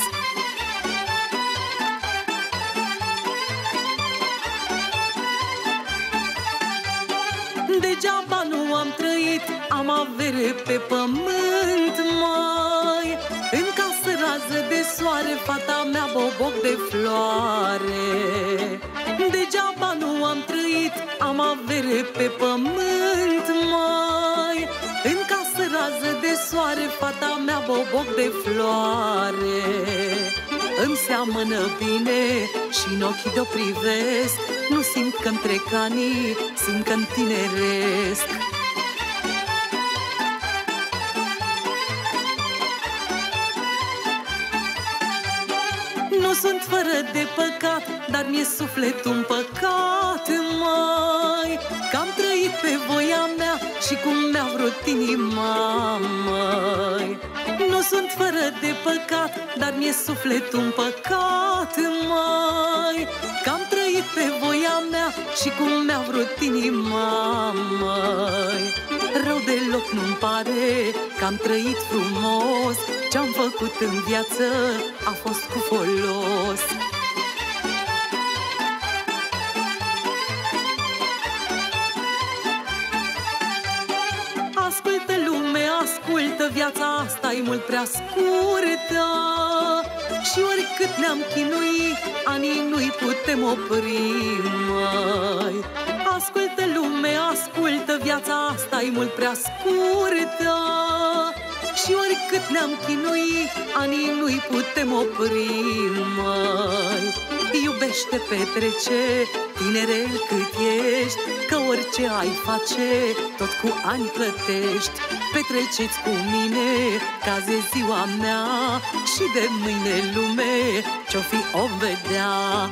Degeaba nu am trăit, am avere pe pământ, măi. În casă rază de soare, fata mea boboc de floare. Degeaba nu am trăit, am avere pe pământ, măi. În casă rază de soare, fata mea boboc de floare. Îmi seamănă bine și în ochii de-o privesc, nu simt că-mi trec anii, simt că-mi tineresc. Nu sunt fără de păcat, dar mi-e sufletul un păcat, măi, că am trăit pe voia mea și cum mi-a vrut inima, măi. Nu sunt fără de păcat, dar mi-e sufletul un păcat, măi, că am trăit pe voia mea și cum mi-a vrut inima, măi. Rău deloc nu-mi pare că am trăit frumos, ce-am făcut în viață a fost cu folos. Ascultă lume, ascultă, viața asta e mult prea scurtă și oricât ne-am chinuit, anii nu-i putem opri, măi. Ascultă lume, ascultă, viața asta e mult prea scurtă și oricât ne-am chinuit, anii nu-i putem opri, măi. Iubește, petrece, tinerel cât ești, că orice ai face, tot cu ani plătești. Petreceți cu mine, că azi e ziua mea și de mâine lume ce-o fi o vedea.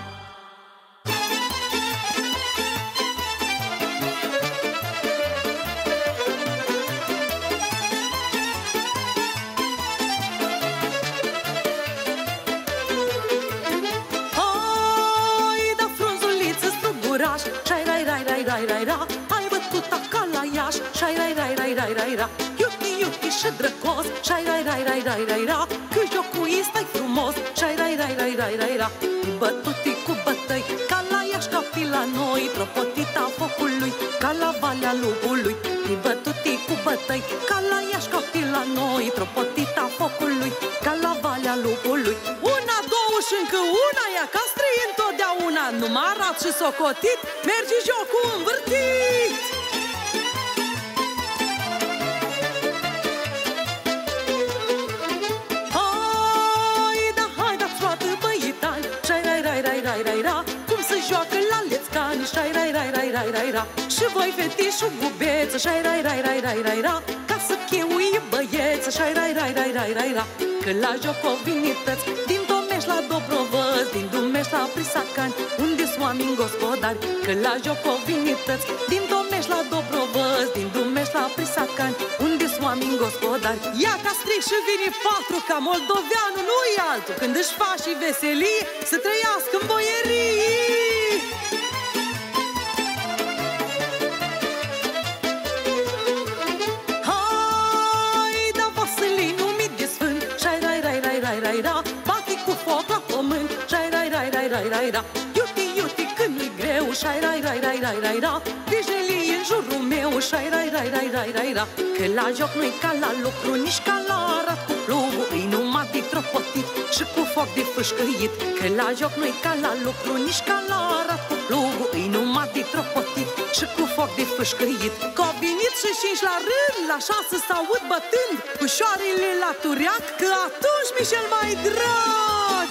Ai bătut ca la Iași, șai rai rai rai rai rai ra. Iuti, iuti și drăgos, șai rai rai rai rai rai ra. Că jocul ăsta-i frumos, șai rai rai rai rai rai ra. Bătuti cu bătăi, ca la Iași, ca fi la noi, tropotita focului, ca la Valea Lupului. Bătuti cu bătăi, ca la Iași, ca fi la noi, tropotita focului, ca la Valea Lupului. Una, două și încă una, ea ca străi întotdeauna, numai arat și socotit, merge jocul învârtit. ra. Și voi fetișul gubeță, șai rai rai rai rai rai ra, ca să cheui băieță, șai rai rai rai rai rai ra. Că la joc o vinități, din Domești la Dobrovăz, din Dumești la Prisacani, unde-s oameni gospodari. Că la joc o vinități, din Domești la Dobrovăz, din Dumești la Prisacani, unde-s oameni gospodari. Ia ca stric și vine patru, ca moldoveanul nu-i altul, când își faci și veselii, să trăiască în boierii. Bate cu foc la pământ, șai rai rai rai rai rai ra. Iuti, iuti, când nu-i greu, șai rai rai rai rai rai ra. Vijelii în jurul meu, șai rai rai rai rai rai ra. Că la joc nu-i ca la lucru, nici ca la arat cu plugul, îi numai de tropotit și cu foc de fâșcăit. Că la joc nu-i ca la lucru, nici ca la arat cu plugul, îi numai de tropotit și cu foc de fâșcăit. Că au venit și cinci la rând, la șase s-aud bătând cu șoarele la tureac, că atunci mi-e cel mai drag.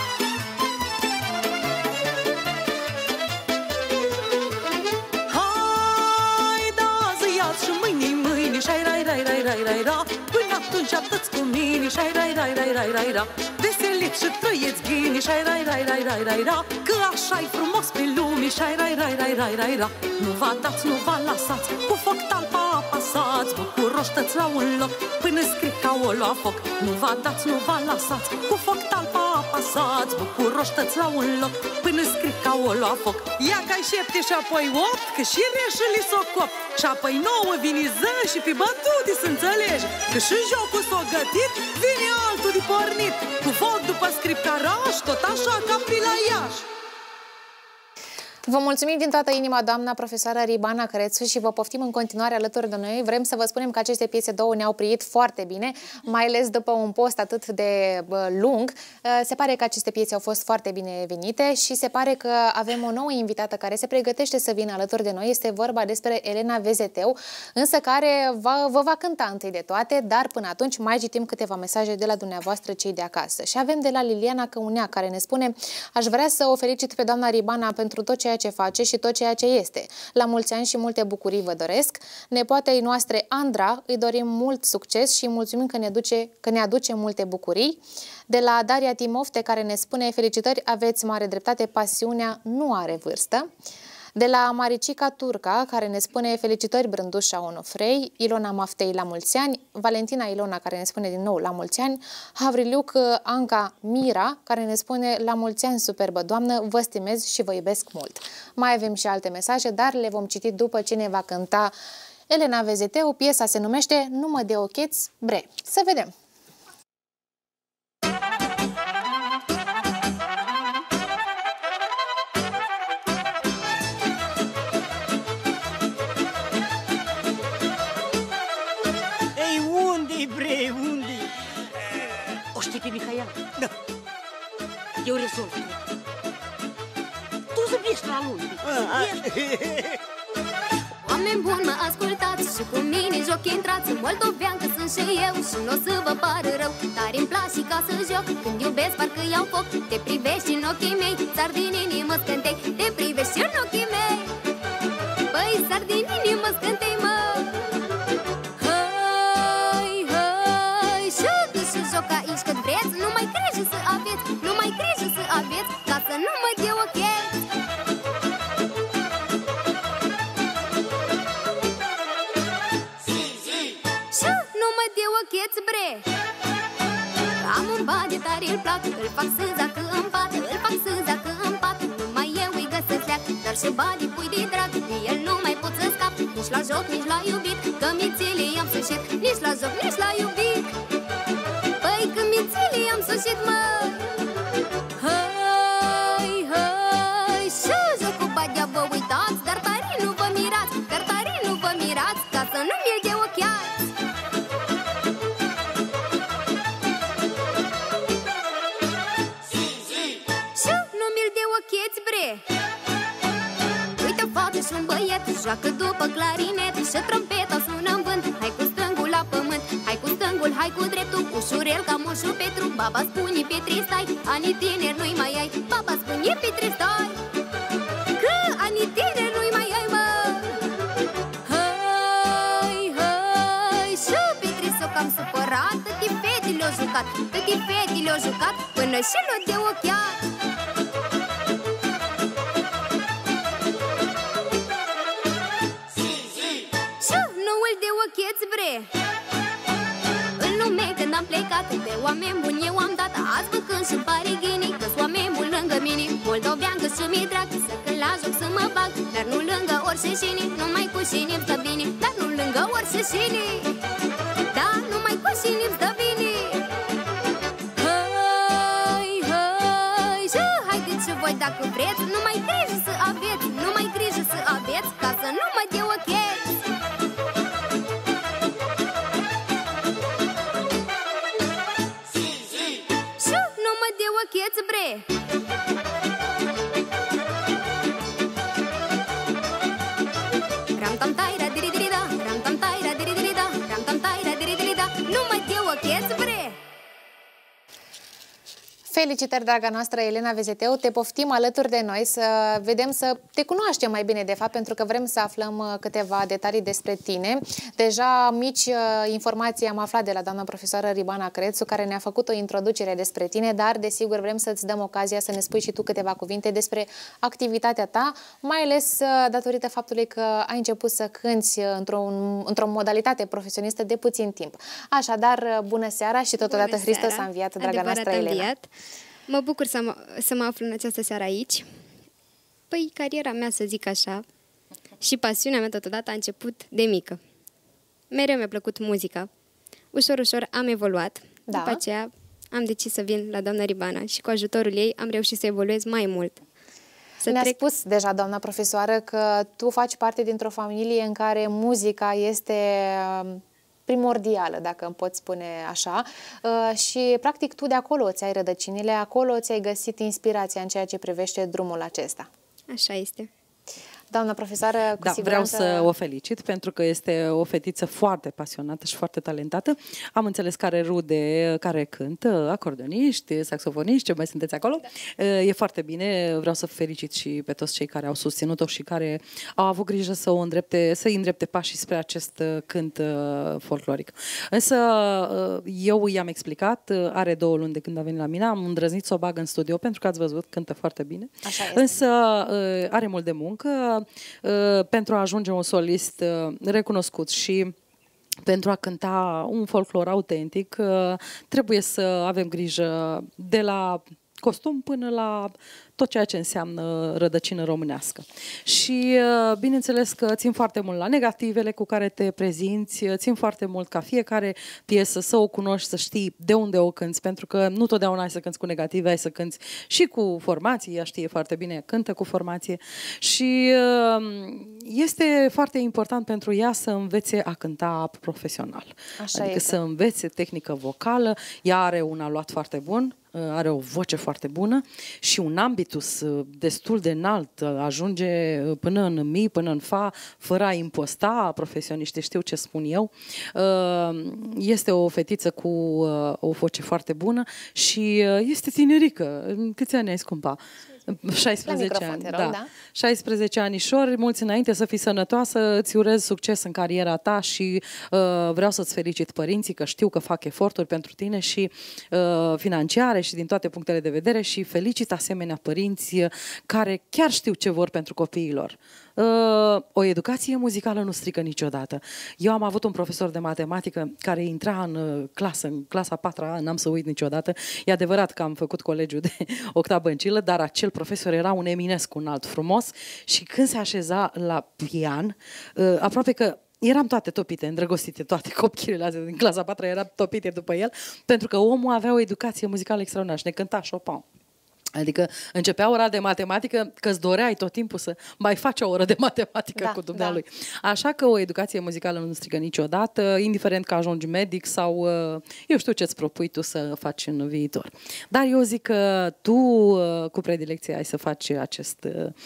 Hai, da, azi azi și mâine-i mâine, șai rai rai rai rai rai ra. Până atunci atâți cu mine, șai rai rai rai rai rai ra. Veseliți și trăieți ghine, șai rai rai rai rai rai ra. Că așa-i frumos pe lume, șai rai rai rai rai rai ra. Nu vă dați, nu vă lăsați, cu foc talpa apasați, bucuroși tăți la un loc, până scrie ca o lua foc. Nu vă dați, nu vă lăsați, cu foc talpa apasați, bucuroși tăți la un loc, până scrie ca o lua foc. Ia ca-i șepte și apoi opt, că și reșului s-o cop, și apoi nouă vine ză și pe bătute să înțelegi, că și jocul s-o gătit, vine altul de pornit, cu foc după scriptaraș, tot așa ca pe la Iași. Vă mulțumim din toată inima, doamna profesoară Ribana Cărețu, și vă poftim în continuare alături de noi. Vrem să vă spunem că aceste piese două ne-au priit foarte bine, mai ales după un post atât de lung. Se pare că aceste piese au fost foarte bine venite și se pare că avem o nouă invitată care se pregătește să vină alături de noi. Este vorba despre Elena Vezeteu, însă care va, vă va cânta întâi de toate, dar până atunci mai citim câteva mesaje de la dumneavoastră, cei de acasă. Și avem de la Liliana Căunea, care ne spune: aș vrea să o felicit pe doamna Ribana pentru tot ceea ce face și tot ceea ce este. La mulți ani și multe bucurii vă doresc. Nepoatei noastre Andra îi dorim mult succes și mulțumim că ne, duce, că ne aduce multe bucurii. De la Daria Timofte, care ne spune: felicitări, aveți mare dreptate, pasiunea nu are vârstă. De la Maricica Turca, care ne spune: felicitări Brândușa Onofrei. Ilona Maftei, la mulți ani. Valentina Ilona, care ne spune din nou la mulți ani. Havriliuc Anca Mira, care ne spune: la mulți ani, superbă doamnă, vă stimez și vă iubesc mult. Mai avem și alte mesaje, dar le vom citi după ce ne va cânta Elena Vezeteu. Piesa se numește Nu mă de ocheți bre. Să vedem! O știi pe Mihaela? Da. Eu rezolv. Tu zâmbești la lui. Oameni buni, mă ascultați și cu mine joc intrați. Moldovean că sunt și eu și nu o să vă pară rău. Dar îmi place ca să joc, când iubesc parcă iau foc. Te privești în ochii mei, țar din inimă scântei. Te privești în ochii mei, băi, țar din inimă scântei, mă. Joc aici cât vreți, nu mai grijă să aveți, nu mai grijă să aveți, ca să nu mă de ocheți. Și nu mă de ocheți, bre. Am un bad de tare îl plac, îl fac să zacă în pat, îl fac să zacă în pat. Numai eu îi găsesc leac, dar și badi pui de drag, de el nu mai pot să scap. Nici la joc, nici la iubit, că mițele i-am sășit. Nici la joc, nici la iubit, că mințile am sășit, mă. Hai, hai, și joc cu badea vă uitați, dar tare nu vă mirați, dar tare nu vă mirați, ca să nu mi-l de ochiați. Și nu mi-l de ocheți, bre. Uite o fată și un băiet, joacă după clarinet și trompeta sună în vânt. Hai cu stângul la pământ, hai cu stângul, hai cu dreptul, ușurel ca moșul Petru. Baba spune Petri stai, anii tineri nu-i mai ai. Baba spune Petri stai, că anii tineri nu-i mai ai, mă. s-au cam supărat. Tăti fetele le-au jucat, tăti fetele le-au jucat, până și l-au de ochiat. Și noul de ocheț bre. În lume când am plecat, pe oameni buni eu am dat. Azi făcând și parighini, că-s oameni buni lângă mine. Moldovean că și mi-e drag, să când la joc să mă bag. Dar nu lângă orșeșini, numai cu șini-mi stă bine. Dar nu lângă orșeșini, da, numai cu șini-mi stă bine. Hai, hai, și haideți și voi dacă vreți. Numai grijă să aveți, numai grijă să aveți, ca să nu mă de ocheți. Și nu mă de ocheți bre. Ram tam taira diri diri da, ram tam taira diri diri da, ram tam taira diri diri da, nu mă de ocheți bre. Felicitări, draga noastră Elena Vezeteu, te poftim alături de noi să vedem, să te cunoaștem mai bine de fapt, pentru că vrem să aflăm câteva detalii despre tine. Deja mici informații am aflat de la doamna profesoară Ribana Crețu, care ne-a făcut o introducere despre tine, dar desigur vrem să-ți dăm ocazia să ne spui și tu câteva cuvinte despre activitatea ta, mai ales datorită faptului că ai început să cânți într-o într-o modalitate profesionistă de puțin timp. Așadar, bună seara și totodată Hristos a înviat, draga noastră Elena. Mă bucur să mă, să mă aflu în această seară aici. Păi, cariera mea, să zic așa, și pasiunea mea totodată a început de mică. Mereu mi-a plăcut muzica. Ușor, ușor am evoluat. Da. După aceea am decis să vin la doamna Ribana și cu ajutorul ei am reușit să evoluez mai mult. Ne-a trec... spus deja doamna profesoară că tu faci parte dintr-o familie în care muzica este primordială, dacă îmi pot spune așa, și practic tu de acolo îți ai rădăcinile, acolo ți-ai găsit inspirația în ceea ce privește drumul acesta. Așa este. Doamna profesoară, cu da, siguranță... vreau să o felicit pentru că este o fetiță foarte pasionată și foarte talentată. Am înțeles că are rude care cântă, acordeoniști, saxofoniști, ce mai sunteți acolo. Da. E foarte bine, vreau să felicit și pe toți cei care au susținut-o și care au avut grijă să o îndrepte, să îi îndrepte pașii spre acest cânt folcloric. Însă eu i-am explicat, are două luni de când a venit la mine, am îndrăznit să o bag în studio pentru că ați văzut, cântă foarte bine. Așa este. Însă are mult de muncă pentru a ajunge un solist recunoscut și pentru a cânta un folclor autentic, trebuie să avem grijă de la costum până la tot ceea ce înseamnă rădăcină românească. Și bineînțeles că țin foarte mult la negativele cu care te prezinți, țin foarte mult ca fiecare piesă să o cunoști, să știi de unde o cânți, pentru că nu totdeauna ai să cânți cu negative, ai să cânți și cu formații, ea știe foarte bine, cântă cu formație și este foarte important pentru ea să învețe a cânta profesional. Așa adică este. Să învețe tehnică vocală, ea are un aluat foarte bun, are o voce foarte bună și un ambitus destul de înalt, ajunge până în mi, până în fa, fără a imposta, profesioniștii știu ce spun eu. Este o fetiță cu o voce foarte bună și este tinerică. Câți ani ai, scumpa? șaisprezece ani, rog, da. da. șaisprezece anișori, mulți înainte, să fii sănătoasă, îți urez succes în cariera ta și uh, vreau să-ți felicit părinții că știu că fac eforturi pentru tine și uh, financiare și din toate punctele de vedere și felicit asemenea părinți care chiar știu ce vor pentru copiilor. Uh, o educație muzicală nu strică niciodată. Eu am avut un profesor de matematică care intra în uh, clasă, în clasa a patra, n-am să uit niciodată. E adevărat că am făcut colegiul de octavă încilă, dar acel profesor era un Eminescu înalt frumos și când se așeza la pian, uh, aproape că eram toate topite, îndrăgostite, toate copchilele astea din clasa a patra eram topite după el, pentru că omul avea o educație muzicală extraordinară și ne cânta Chopin. Adică începea ora de matematică că îți doreai tot timpul să mai faci o oră de matematică da, cu dumnealui. Da. Așa că o educație muzicală nu strică niciodată, indiferent că ajungi medic sau eu știu ce îți propui tu să faci în viitor. Dar eu zic că tu cu predilecție ai să faci acest,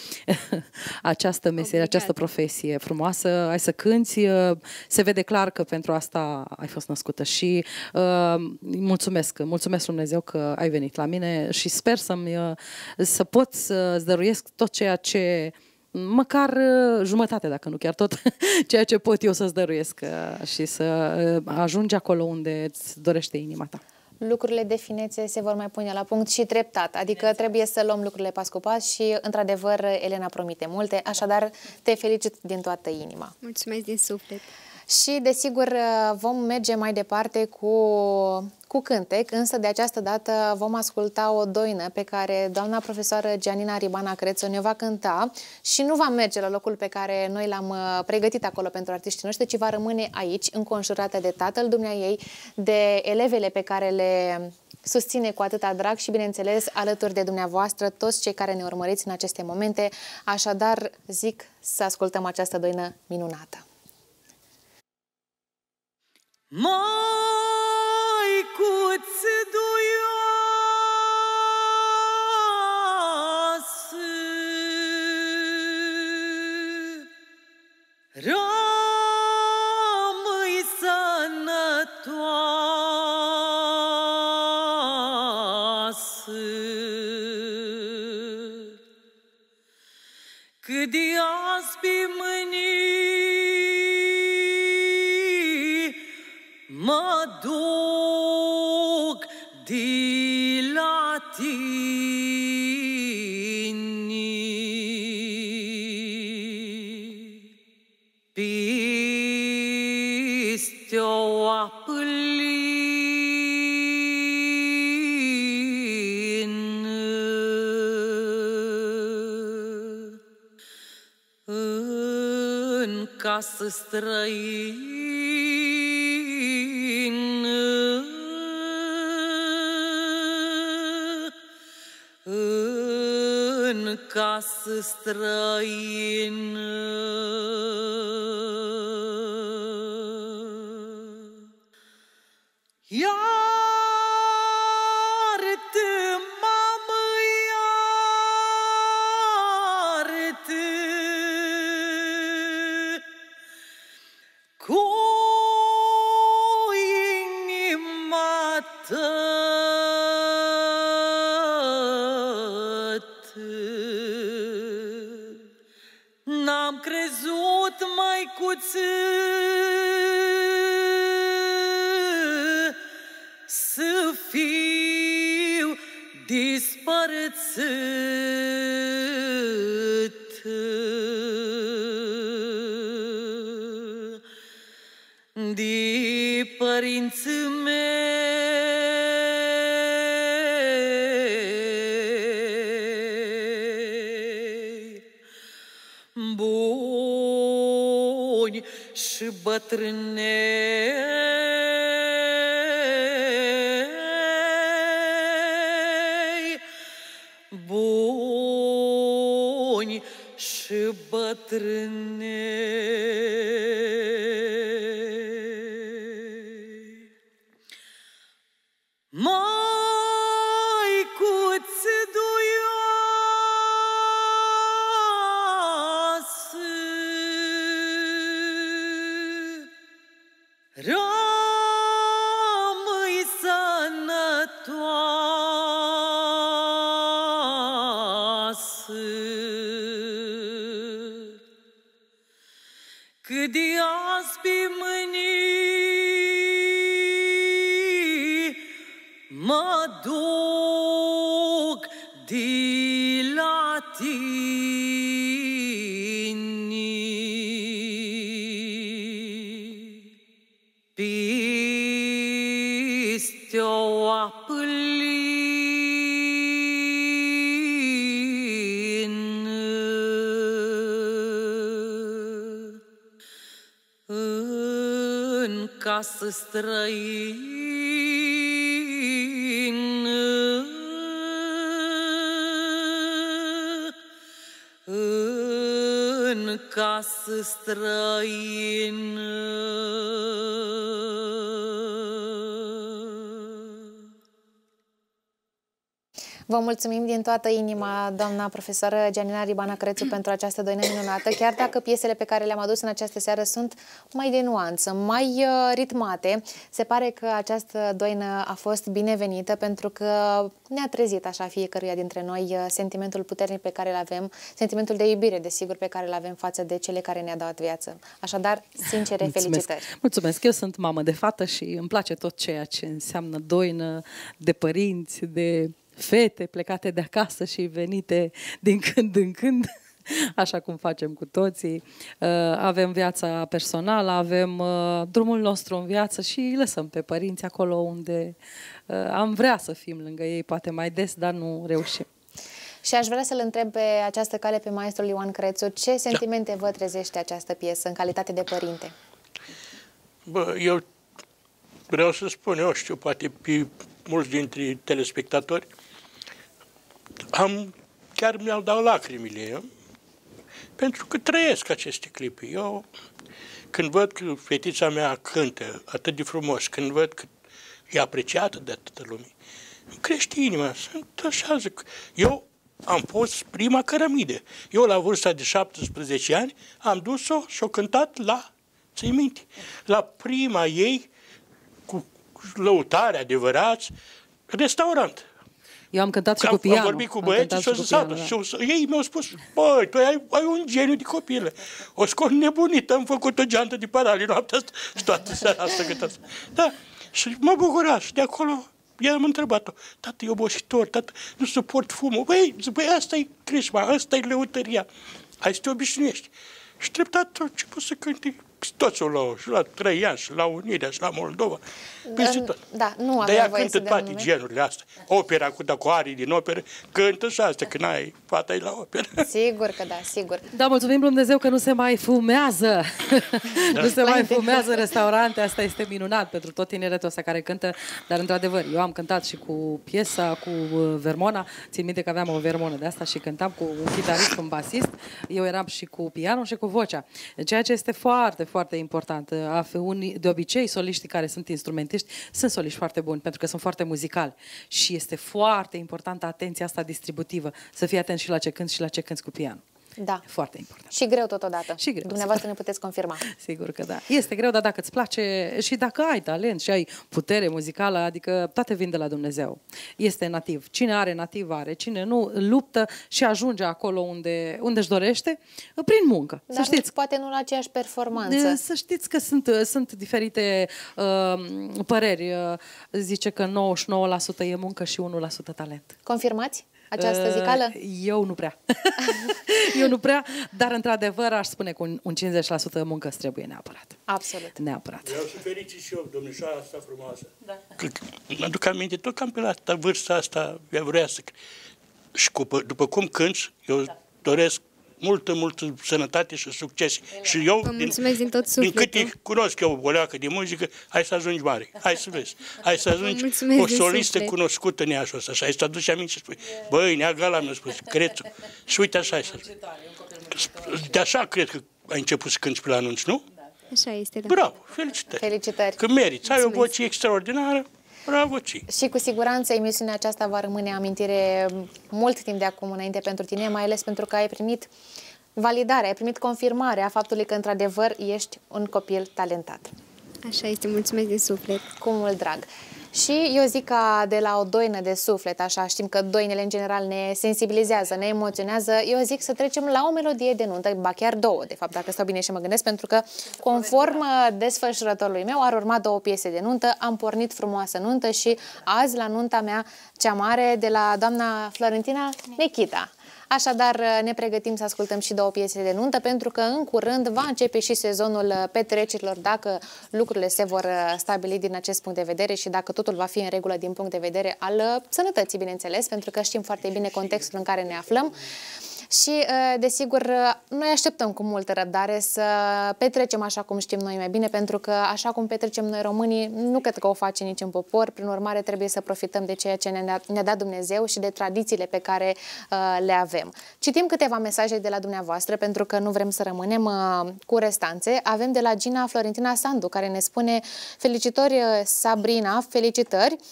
această meserie, această profesie frumoasă, ai să cânți, se vede clar că pentru asta ai fost născută și uh, mulțumesc, mulțumesc Dumnezeu că ai venit la mine și sper să-mi să pot să-ți dăruiesc tot ceea ce măcar jumătate, dacă nu chiar tot, ceea ce pot eu să-ți dăruiesc și să ajungi acolo unde îți dorește inima ta. Lucrurile de finețe se vor mai pune la punct și treptat, adică trebuie să luăm lucrurile pas cu pas și, într-adevăr, Elena promite multe, așadar te felicit din toată inima. Mulțumesc din suflet! Și, desigur, vom merge mai departe cu, cu cântec, însă de această dată vom asculta o doină pe care doamna profesoară Gianina Ribana Crețu ne va cânta și nu va merge la locul pe care noi l-am pregătit acolo pentru artiștii noștri, ci va rămâne aici, înconjurată de tatăl dumneaei, de elevele pe care le susține cu atâta drag și, bineînțeles, alături de dumneavoastră, toți cei care ne urmăriți în aceste momente. Așadar, zic să ascultăm această doină minunată. Măicuț duioasă, rămâi sănătoasă, cât de aspi mâinii mă duc de la tine, peste o apă lină, în casă străină, în casă străină. Iartă, mamă, iartă, cu inima n-am crezut, măicuță, să fiu dispărțită de părinții mei. Buni și bătrânei, buni și bătrânei. Măicuț duioasă, rămâi sănătoasă, cât de aspi mâinii mă duc de la tine, peste o apă lină, în casă străină, în casă străină. Vă mulțumim din toată inima, doamna profesoară Gianina Ribana Crețu, pentru această doină minunată, chiar dacă piesele pe care le-am adus în această seară sunt mai de nuanță, mai uh, ritmate. Se pare că această doină a fost binevenită pentru că ne-a trezit așa fiecăruia dintre noi uh, sentimentul puternic pe care îl avem, sentimentul de iubire, desigur, pe care îl avem față de cele care ne-a dat viață. Așadar, sincere Mulțumesc. felicitări! Mulțumesc! Eu sunt mamă de fată și îmi place tot ceea ce înseamnă doină, de părinți, de fete plecate de acasă și venite din când în când, așa cum facem cu toții. Avem viața personală, avem drumul nostru în viață și îi lăsăm pe părinți acolo unde am vrea să fim lângă ei, poate mai des, dar nu reușim. Și aș vrea să-l întreb pe această cale pe maestrul Ioan Crețu, ce sentimente da. vă trezește această piesă în calitate de părinte? Bă, eu vreau să spun, eu știu, poate pe mulți dintre telespectatori, am, chiar mi-au dat lacrimile, eu, pentru că trăiesc aceste clipuri. Eu, când văd că fetița mea cântă atât de frumos, când văd că e apreciată de atâta lume, îmi crește inima, sunt așa, zic. Eu am fost prima cărămidă. Eu, la vârsta de șaptesprezece ani, am dus-o și-o cântat la, ți-i minte, la prima ei, cu lăutare adevărați, restaurant. Eu am cântat și am, cu pianul. Am vorbit cu băieții și, și, da. și ei mi-au spus, băi, tu ai, ai un geniu de copilă. O scot nebunită, am făcut o geantă de parale noaptea asta și toată seara asta cât Da, și mă bucura și de acolo i-am întrebat-o, tată, e obositor, tată, nu suport fumul. Băi, băi, asta e creșma, asta e lăutăria. Hai să te obișnuiești. Și treptat a început să cânte toți o luau, și la Trăian, și la Unirea, și la Moldova, peste tot. Da, nu Dar ea cântă toate genurile astea. Opera cu cu arii din operă, cântă și astea, când ai fata la operă. Sigur că da, sigur. Da, mulțumim lui Dumnezeu că nu se mai fumează. Da. Nu se mai fumează în restaurante, asta este minunat pentru tot tineretul ăsta care cântă, dar într-adevăr, eu am cântat și cu piesa, cu Vermona, țin minte că aveam o vermonă de asta și cântam cu un chitarist, un basist, eu eram și cu pianul și cu vocea. Ceea ce este foarte, foarte important. De obicei, soliștii care sunt instrumentiști sunt soliști foarte buni, pentru că sunt foarte muzicali. Și este foarte importantă atenția asta distributivă. Să fii atent și la ce cânti și la ce cânti cu pianul. Da. Foarte important. Și greu totodată. Și greu. Dumneavoastră ne puteți confirma. Sigur că da. Este greu, dar dacă îți place și dacă ai talent și ai putere muzicală, adică toate vin de la Dumnezeu. Este nativ. Cine are nativ are. Cine nu, luptă și ajunge acolo unde, unde își dorește, prin muncă. Dar să știți. Nu, poate nu la aceeași performanță. Să știți că sunt, sunt diferite uh, păreri. Zice că nouăzeci și nouă la sută e muncă și unu la sută talent. Confirmați această zicală? Eu nu prea. Eu nu prea, dar într-adevăr aș spune că un, un cincizeci la sută muncă îți trebuie neapărat. Absolut. Neapărat. Vreau să fericit și eu, domnișoara asta frumoasă. Da. Că, mă aduc aminte, tot cam pe la asta, vârsta asta, ea vrea să... Și cu, după cum cânti, eu da. doresc multă, multă sănătate și succes. Și eu, din, din, tot din câte cunosc eu o leacă de muzică, hai să ajungi mare. Hai să vezi. Hai să ajungi o solistă cunoscută în Iașul ăsta. Și ai să aduci aminte și spui, băi, Nea Gala mi-a spus, Crețu. Și uite așa. De așa cred că ai început să cânti pe la anunț, nu? Așa este, da. Bravo, felicitări. Felicitări. Că meriți, ai o voce extraordinară. Bravo, ci. Și cu siguranță emisiunea aceasta va rămâne amintire mult timp de acum înainte pentru tine, mai ales pentru că ai primit validarea, ai primit confirmarea faptului că într-adevăr ești un copil talentat. Așa este, mulțumesc din suflet. Cu mult drag. Și eu zic că de la o doină de suflet, așa, știm că doinele în general ne sensibilizează, ne emoționează, eu zic să trecem la o melodie de nuntă, ba chiar două, de fapt, dacă stau bine și mă gândesc, pentru că conform desfășurătorului meu ar urma două piese de nuntă, am pornit frumoasă nuntă și azi la nunta mea cea mare de la doamna Florentina Nechita. Așadar, ne pregătim să ascultăm și două piese de nuntă, pentru că în curând va începe și sezonul petrecerilor, dacă lucrurile se vor stabili din acest punct de vedere și dacă totul va fi în regulă din punct de vedere al sănătății, bineînțeles, pentru că știm foarte bine contextul în care ne aflăm. Și, desigur, noi așteptăm cu multă răbdare să petrecem așa cum știm noi mai bine, pentru că așa cum petrecem noi românii, nu cred că o face nici în popor, prin urmare trebuie să profităm de ceea ce ne-a ne dat Dumnezeu și de tradițiile pe care uh, le avem. Citim câteva mesaje de la dumneavoastră, pentru că nu vrem să rămânem uh, cu restanțe. Avem de la Gina Florentina Sandu, care ne spune: felicitări, Sabrina, felicitări!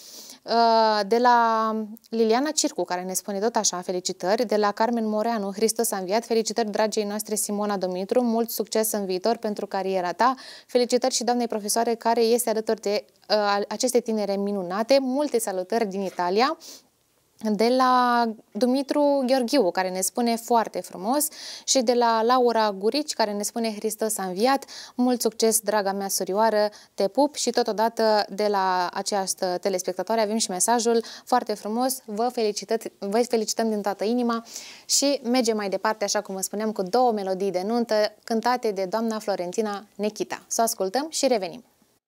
De la Liliana Circu, care ne spune tot așa, felicitări. De la Carmen Moreanu, Hristos a înviat. Felicitări dragii noastre Simona Dumitru, mult succes în viitor pentru cariera ta. Felicitări și doamnei profesoare care este alături de uh, aceste tinere minunate. Multe salutări din Italia. De la Dumitru Gheorghiu, care ne spune foarte frumos, și de la Laura Gurici, care ne spune Hristos a înviat, mult succes, draga mea surioară, te pup. Și totodată de la această telespectatoare avem și mesajul foarte frumos, vă, vă felicităm din toată inima și mergem mai departe, așa cum vă spuneam, cu două melodii de nuntă cântate de doamna Florentina Nechita. Să o ascultăm și revenim.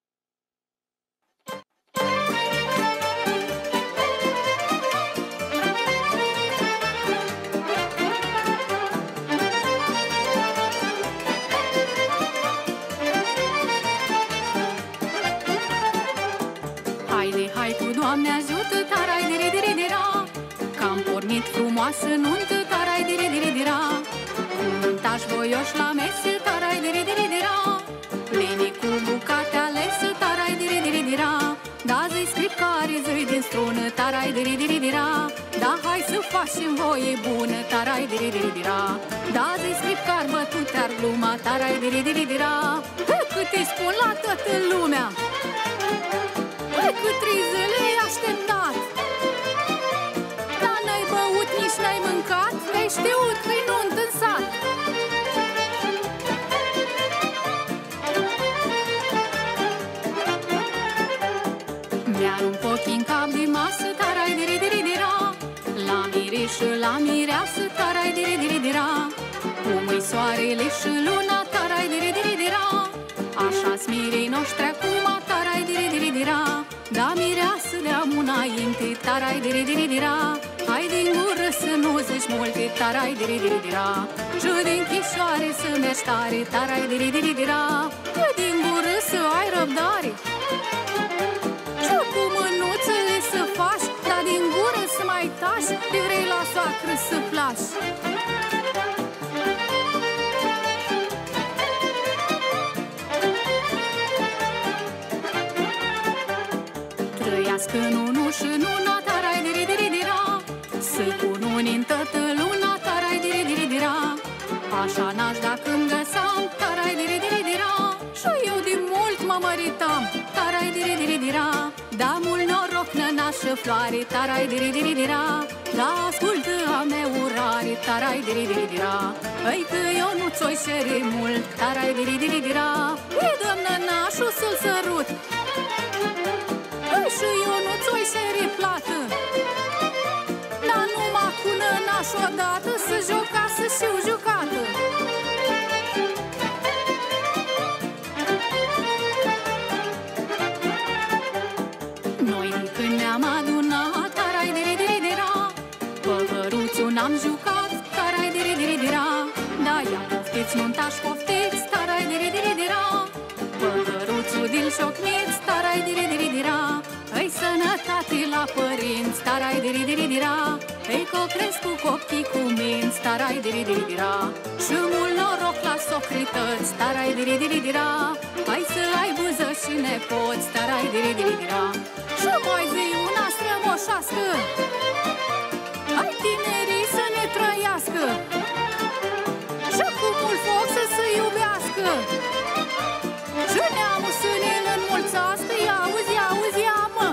Hai cu Doamne ajută, tarai de de de ra, că-am pornit frumoasă nuntă, tarai de de de ra, cu nuntași voioși la mese, tarai de de de ra, plinii cu bucate alese, tarai de de de ra, da zi scripcare, zi din strună, tarai de de de ra, da hai să facem voie bună, tarai de de de ra, da zi scripcar bătute ar gluma, tarai de de de ra, cât îi spun la toată lumea. Cât trei zile ai așteptat, dar n-ai băut, nici n-ai mâncat, ai știut că-i nuntă în sat. Mi-arunc ochii în cap de masă, tarai de de de de ra, la mire și la mireasă, tarai de de de de ra, cum-i soarele și luna, tarai de de de de ra, așa-s mirei noștri acum, tarai de de de de ra. Da mireasă de-am înainte, tarai de de de ra, hai din gură să nu zici multe, tarai de de de ra, și din chișoare să mergi tare, tarai de de de ra, că din gură să ai răbdare, și cu mânuțele să faci, dar din gură să mai taci, te vrei la soacră să placi. Trăiască nunu și nuna, tarai de de de ra, să cununi în toată luna, tarai de de de ra, așa n-aș dacă-mi găsam, tarai de de de ra, și eu de mult mă măritam, tarai de de de ra, da mult noroc nănașă floare, tarai de de de ra, da ascultă a mea urare, tarai de de de ra,ăi că eu nu ți-o-i șere mult, tarai de de de ra, e dăm nănașul să-l sărut. Și eu nu ți-o-i șeri plată, dar numai cu nănaș odată, să jocasă și-o jucată. Noi când ne-am adunat, tarai de de de ra, păhăruțul n-am jucat, tarai de de de ra, da ia poftiți, nuntași poftiți, tarai de de de ra, păhăruțul din șocniți, tarai de de de ra, îi sănătate la părinți, tarai de de de ra, îi cocresc cu copii cu minți, tarai de de de ra, și mult noroc la socrități, tarai de de de ra, hai să ai buză și nepoți, tarai de de de ra, și mai zi una strămoșească, hai tinerii să ne trăiască, și cu mult foc să se iubească, și neamul să ne-l înmulțească, ia auzi, ia auzi, ia mă!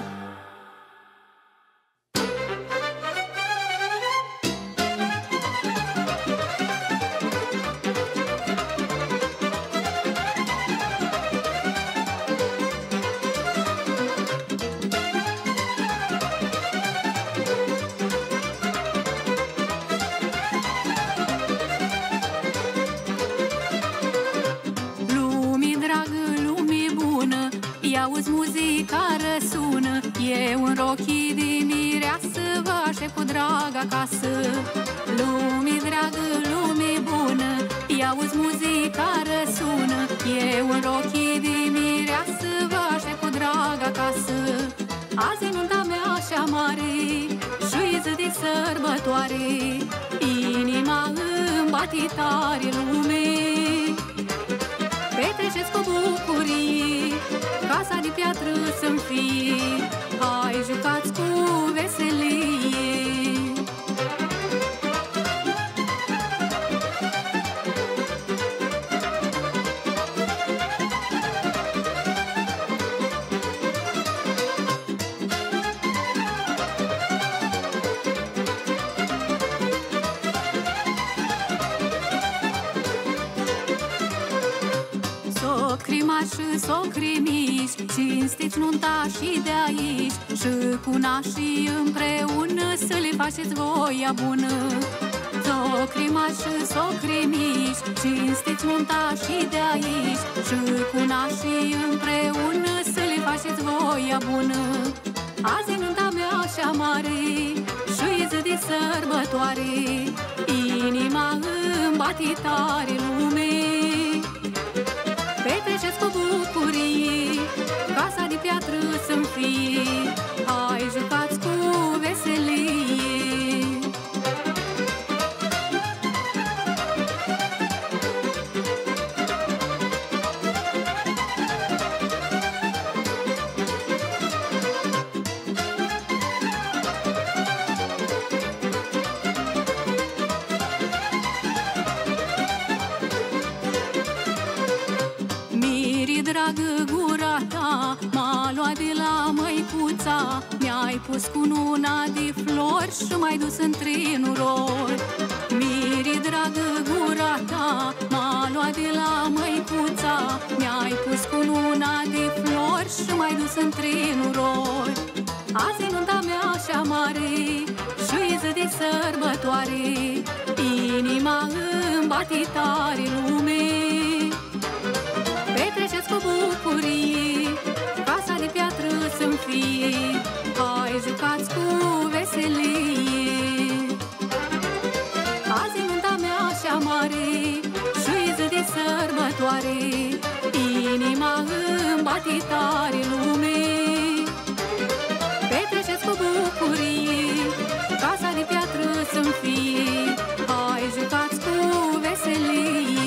Auzi muzica răsună, eu în rochii de mireasă vă aștept cu drag acasă. Lume dragă, lume bună, i-auzi muzica răsună, eu în rochii de mireasă vă aștept cu drag acasă. Azi e nunta mea așa mare și zi de sărbătoare, inima îmi bate tare lume. Petreceți cu bucurie, casa de piatră să-mi fie, hai jucați cu veselie. Și socrimiși, cinstiți nunta și de aici, și cu nașii împreună să le faceți voia bună. Socrimași și socrimiși, cinstiți nunta și de aici, și cu nașii împreună să le faceți voia bună. Azi e nunta mea așa mare și zi de sărbătoare, inima îmi bate tare lume. Petreceți cu bucurie, casa de piatră să-mi fie, hai jucați cu veselie. Dragă, gura ta m-a luat de la măicuța, mi-ai pus cununa de flori și m-ai dus în trenurori. Miri, dragă, gura ta m-a luat de la măicuța, mi-ai pus cununa de flori și m-ai dus în trenurori. Azi e nunta mea așa mare și zi de sărbătoare, inima îmi bate tare lume. Petreceți cu bucurie, casa de piatră să-mi fie, hai jucați cu veselie. Azi e nunta mea așa mare și zi de sărbătoare, inima îmi bate tare lume. Petreceți cu bucurie, casa de piatră să-mi fie, hai jucați cu veselie.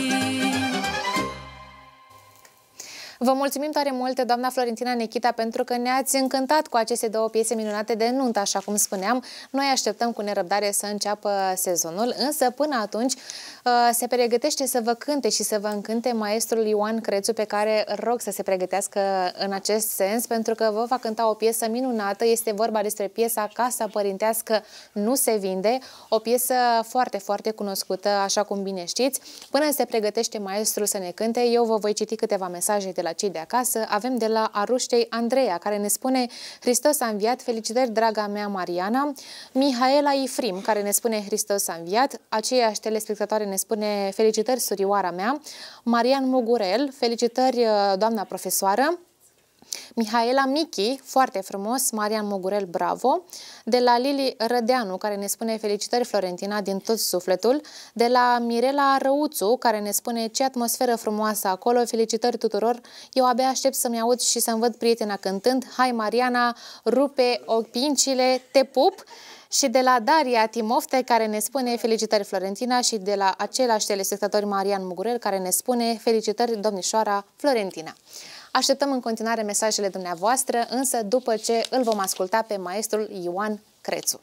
Vă mulțumim tare mult, doamna Florentina Nechita, pentru că ne-ați încântat cu aceste două piese minunate de nuntă, așa cum spuneam. Noi așteptăm cu nerăbdare să înceapă sezonul, însă până atunci se pregătește să vă cânte și să vă încânte maestrul Ioan Crețu, pe care rog să se pregătească în acest sens, pentru că vă va cânta o piesă minunată. Este vorba despre piesa Casa Părintească nu se vinde, o piesă foarte, foarte cunoscută, așa cum bine știți. Până se pregătește maestrul să ne cânte, eu vă voi citi câteva mesaje de la cei de acasă. Avem de la Aruștei Andreea, care ne spune: Hristos a înviat, felicitări draga mea Mariana. Mihaela Ifrim, care ne spune Hristos a înviat. Aceeași telespectatoare ne spune felicitări surioara mea. Marian Mugurel, felicitări doamna profesoară. Mihaela Michi, foarte frumos, Marian Mogurel, bravo. De la Lili Rădeanu, care ne spune felicitări Florentina din tot sufletul. De la Mirela Răuțu, care ne spune ce atmosferă frumoasă acolo, felicitări tuturor. Eu abia aștept să-mi aud și să-mi văd prietena cântând. Hai Mariana, rupe opincile, te pup. Și de la Daria Timofte, care ne spune felicitări Florentina, și de la același telespectator Marian Mugurel, care ne spune felicitări domnișoara Florentina. Așteptăm în continuare mesajele dumneavoastră, însă după ce îl vom asculta pe maestrul Ioan Crețu.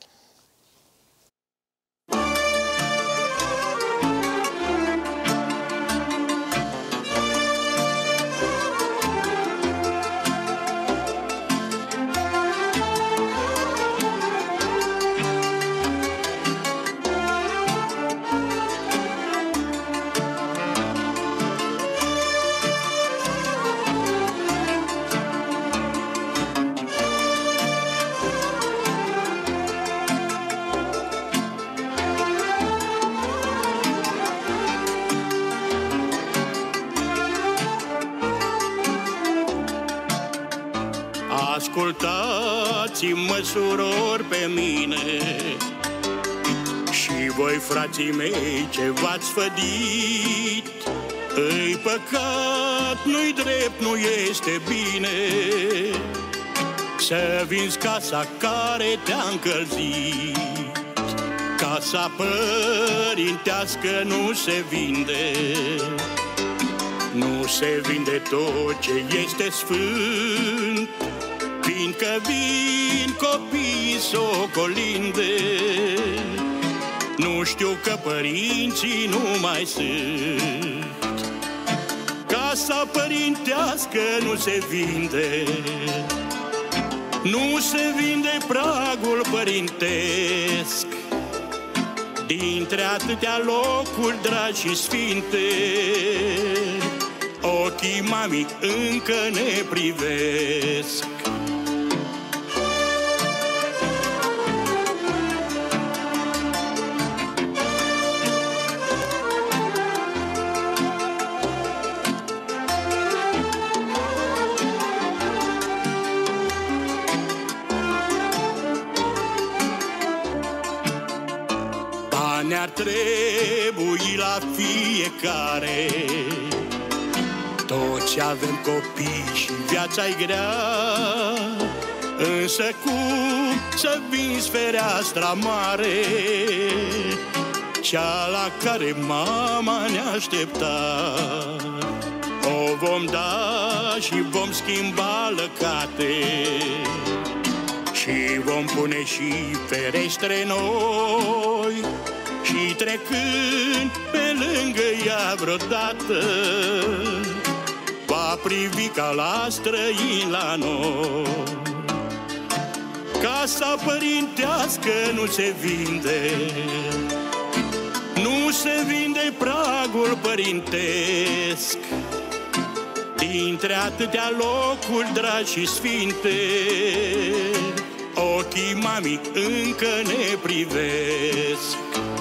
Ascultați-mă, surori, pe mine și voi, frații mei, ce v-ați sfădit. Îi păcat, nu-i drept, nu este bine să vinzi casa care te-a încălzit. Casa părintească nu se vinde, nu se vinde tot ce este sfânt. fiindcă vin copiii socolinde. Nu știu că părinții nu mai sunt. Casa părintească nu se vinde, nu se vinde pragul părintesc. Dintre atâtea locuri dragi și sfinte, ochii mamii încă ne privesc. Ne-ar trebui la fiecare, toți avem copii și viața-i grea, însă cum să vinzi fereastra mare, cea la care mama ne aștepta? O vom da și vom schimba lăcate și vom pune și ferestre noi, și trecând pe lângă ea vreodată, va privi ca la străin la noi. Casa părintească nu se vinde, nu se vinde pragul părintesc. Dintre atâtea locuri dragi și sfinte, ochii mamii încă ne privesc.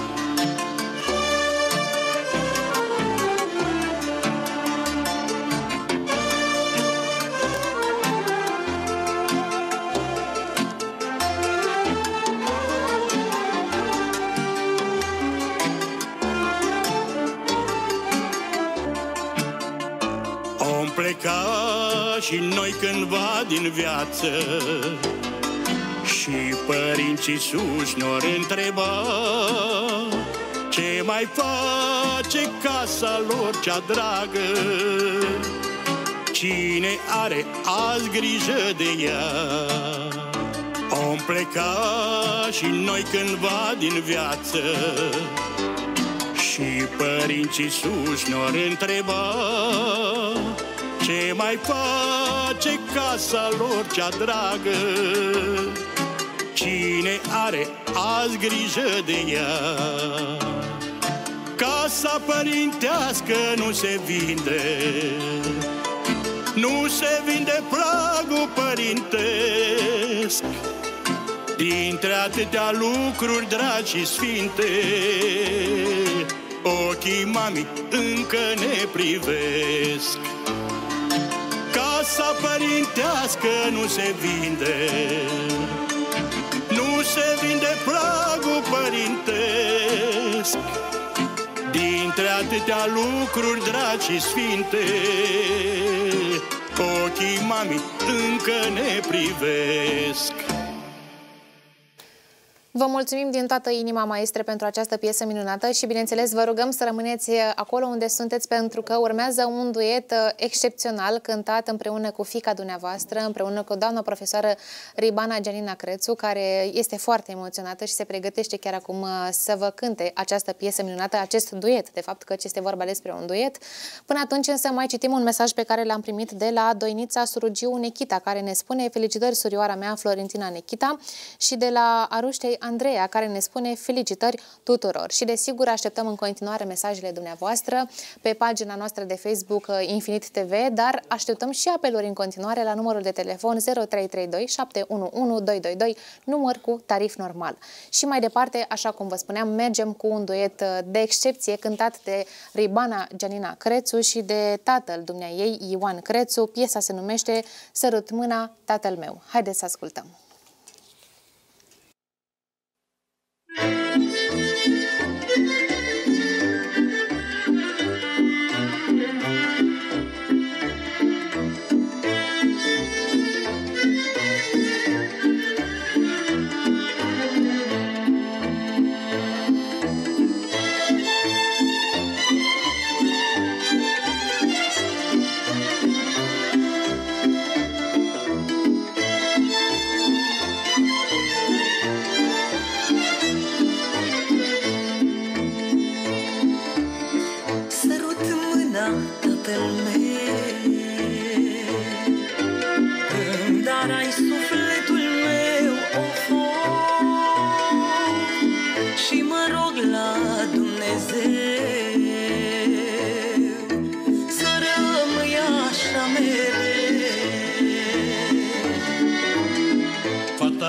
Pleca și noi cândva din viață și părinții sus n-or întreba ce mai face casa lor cea dragă, cine are azi grijă de ea. Om pleca și noi cândva din viață și părinții sus n-or întreba ce mai face casa lor cea dragă, cine are azi grijă de ea. Casa părintească nu se vinde, nu se vinde pragul părintesc. Dintre atâtea lucruri dragi și sfinte, ochii mamii încă ne privesc. Casa părintească nu se vinde, nu se vinde pragul părintesc. Dintre atâtea lucruri dragi și sfinte, ochii mamii încă ne privesc. Vă mulțumim din toată inima, maestre, pentru această piesă minunată și, bineînțeles, vă rugăm să rămâneți acolo unde sunteți, pentru că urmează un duet excepțional cântat împreună cu fiica dumneavoastră, împreună cu doamna profesoară Ribana Gianina Crețu, care este foarte emoționată și se pregătește chiar acum să vă cânte această piesă minunată, acest duet, de fapt, că este vorba despre un duet. Până atunci însă mai citim un mesaj pe care l-am primit de la Doinița Surugiu Nechita, care ne spune: felicitări surioara mea Florentina Nechita, și de la Aruștei Andreea, care ne spune felicitări tuturor. Și desigur așteptăm în continuare mesajele dumneavoastră pe pagina noastră de Facebook Infinit T V, dar așteptăm și apeluri în continuare la numărul de telefon zero trei trei doi șapte unu unu doi doi doi, număr cu tarif normal. Și mai departe, așa cum vă spuneam, mergem cu un duet de excepție cântat de Ribana Gianina Crețu și de tatăl dumneaei, Ioan Crețu. Piesa se numește Sărut mâna, tatăl meu. Haideți să ascultăm! Thank you.